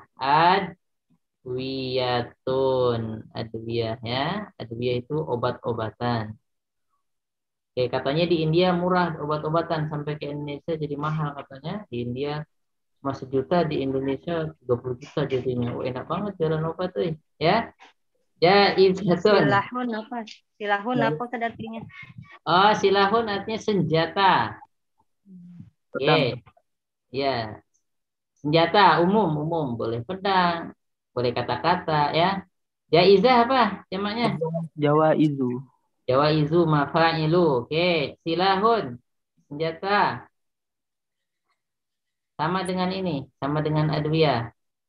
Adwiyatun. Adwiyah ya. Adwiyah itu obat-obatan. Oke, katanya di India murah obat-obatan, sampai ke Indonesia jadi mahal katanya. Di India cuma 1 juta, di Indonesia 30 juta jadinya. Enak banget jalan obat tuh ya. Jaizatun. Silahun apa artinya? Oh, silahun artinya senjata. Oke. Ya. Senjata umum, boleh pedang, boleh kata-kata ya. Jaizah apa jamaknya? Jawaizu mafa'ilu. Oke, silahun senjata. Sama dengan ini, sama dengan adwiyah.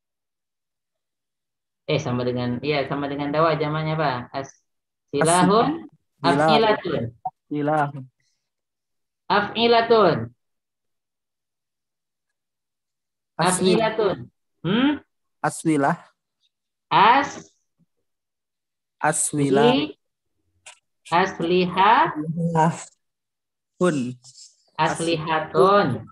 Sama dengan dawa, jamaknya apa? Silahun af'ilatun. Af'ilatun. Aswilatun. Aswilah. Aswilah. Asliha. Aslihatun.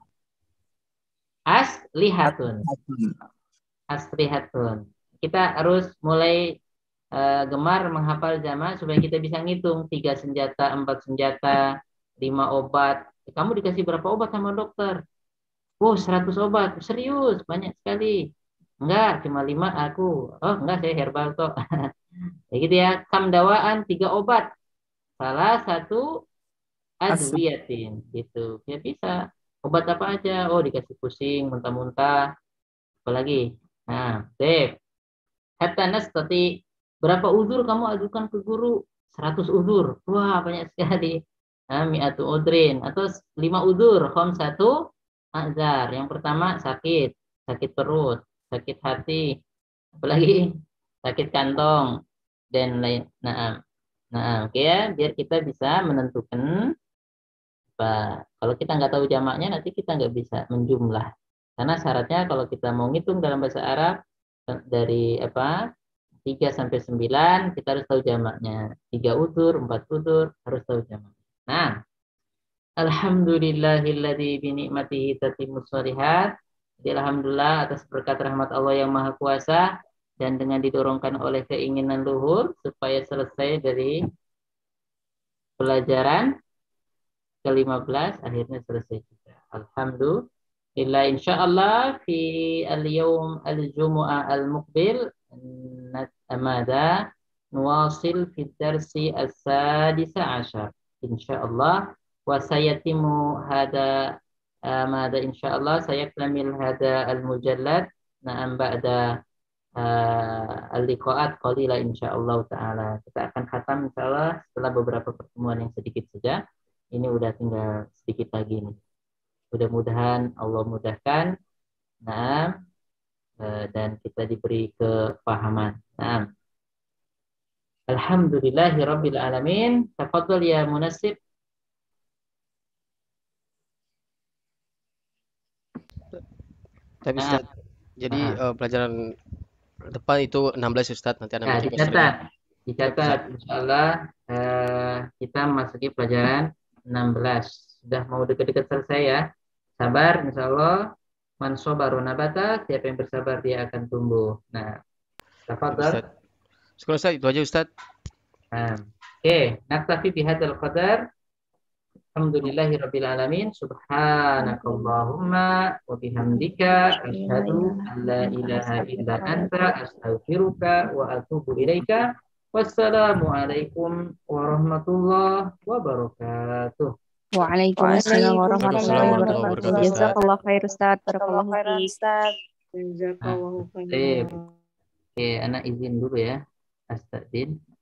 Aslihatun. Kita harus mulai gemar menghafal jamak supaya kita bisa ngitung 3 senjata, 4 senjata, 5 obat. Kamu dikasih berapa obat sama dokter? Oh, 100 obat. Serius, banyak sekali. Enggak, cuma 5 aku. Oh, enggak, saya herbal kok. Ya gitu ya. Kam dawaan 3 obat. Salah satu adwiyatin gitu. Ya bisa. Obat apa aja? Oh, dikasih pusing, muntah-muntah. Apalagi? Nah, sip. Hatta nastati. Berapa uzur kamu ajukan ke guru? 100 uzur. Wah, banyak sekali. Mi'atu udrin. Atau 5 uzur. Khamsatu azar. Yang pertama sakit. Sakit perut. Sakit hati. Apalagi? Sakit kantong. Dan lain. Nah, oke ya. Biar kita bisa menentukan apa. Kalau kita nggak tahu jamaknya, nanti kita nggak bisa menjumlah. Karena syaratnya kalau kita mau ngitung dalam bahasa Arab, dari 3 sampai 9 kita harus tahu jamaknya. 3 utur, 4 utur harus tahu jamaknya. Nah, alhamdulillahilladzi bi ni'matihi tatimmus shalihat. Jadi alhamdulillah atas berkat rahmat Allah yang Maha Kuasa dan dengan didorongkan oleh keinginan luhur supaya selesai dari pelajaran ke-15 akhirnya selesai juga. Alhamdulillah, insyaallah fi al-yawm al-jumu'ah al-muqbil ماذا نواصل في الدرس السادس عشر إن شاء الله وسيتم هذا ماذا إن شاء الله سيكتمل هذا المجلد نعم بعد اللقاءات قليلة إن شاء الله تعالى. Kita akan khatam insyaallah setelah beberapa pertemuan yang sedikit saja. Ini udah tinggal sedikit lagi nih. Mudah-mudahan Allah mudahkan. Nah, dan kita diberi kepahaman. Nah, alhamdulillahi rabbil alamin. Tafadhal ya Munassib. Tapi Ustaz, jadi pelajaran depan itu 16 Ustaz, nanti ada dicatat insyaallah kita masuki pelajaran 16. Sudah mau dekat-dekat selesai ya. Sabar insyaallah. Man sabaru nabata, siapa yang bersabar dia akan tumbuh. Nah, tafadhal. Syukur Ustaz, itu aja Ustaz. Oke, naktafi bihadzal qadar. Alhamdulillahirabbil alamin. Subhanakallahumma wa bihamdika asyhadu an la ilaha illa anta astaghfiruka wa atubu ilaika. Wassalamualaikum warahmatullahi wabarakatuh. Waalaikumsalam warahmatullahi wabarakatuh. Jazakallah khair Ustaz. Barakallahu fiik. Jazakallahu khair. Oke, anak izin dulu ya. Astagfirullah.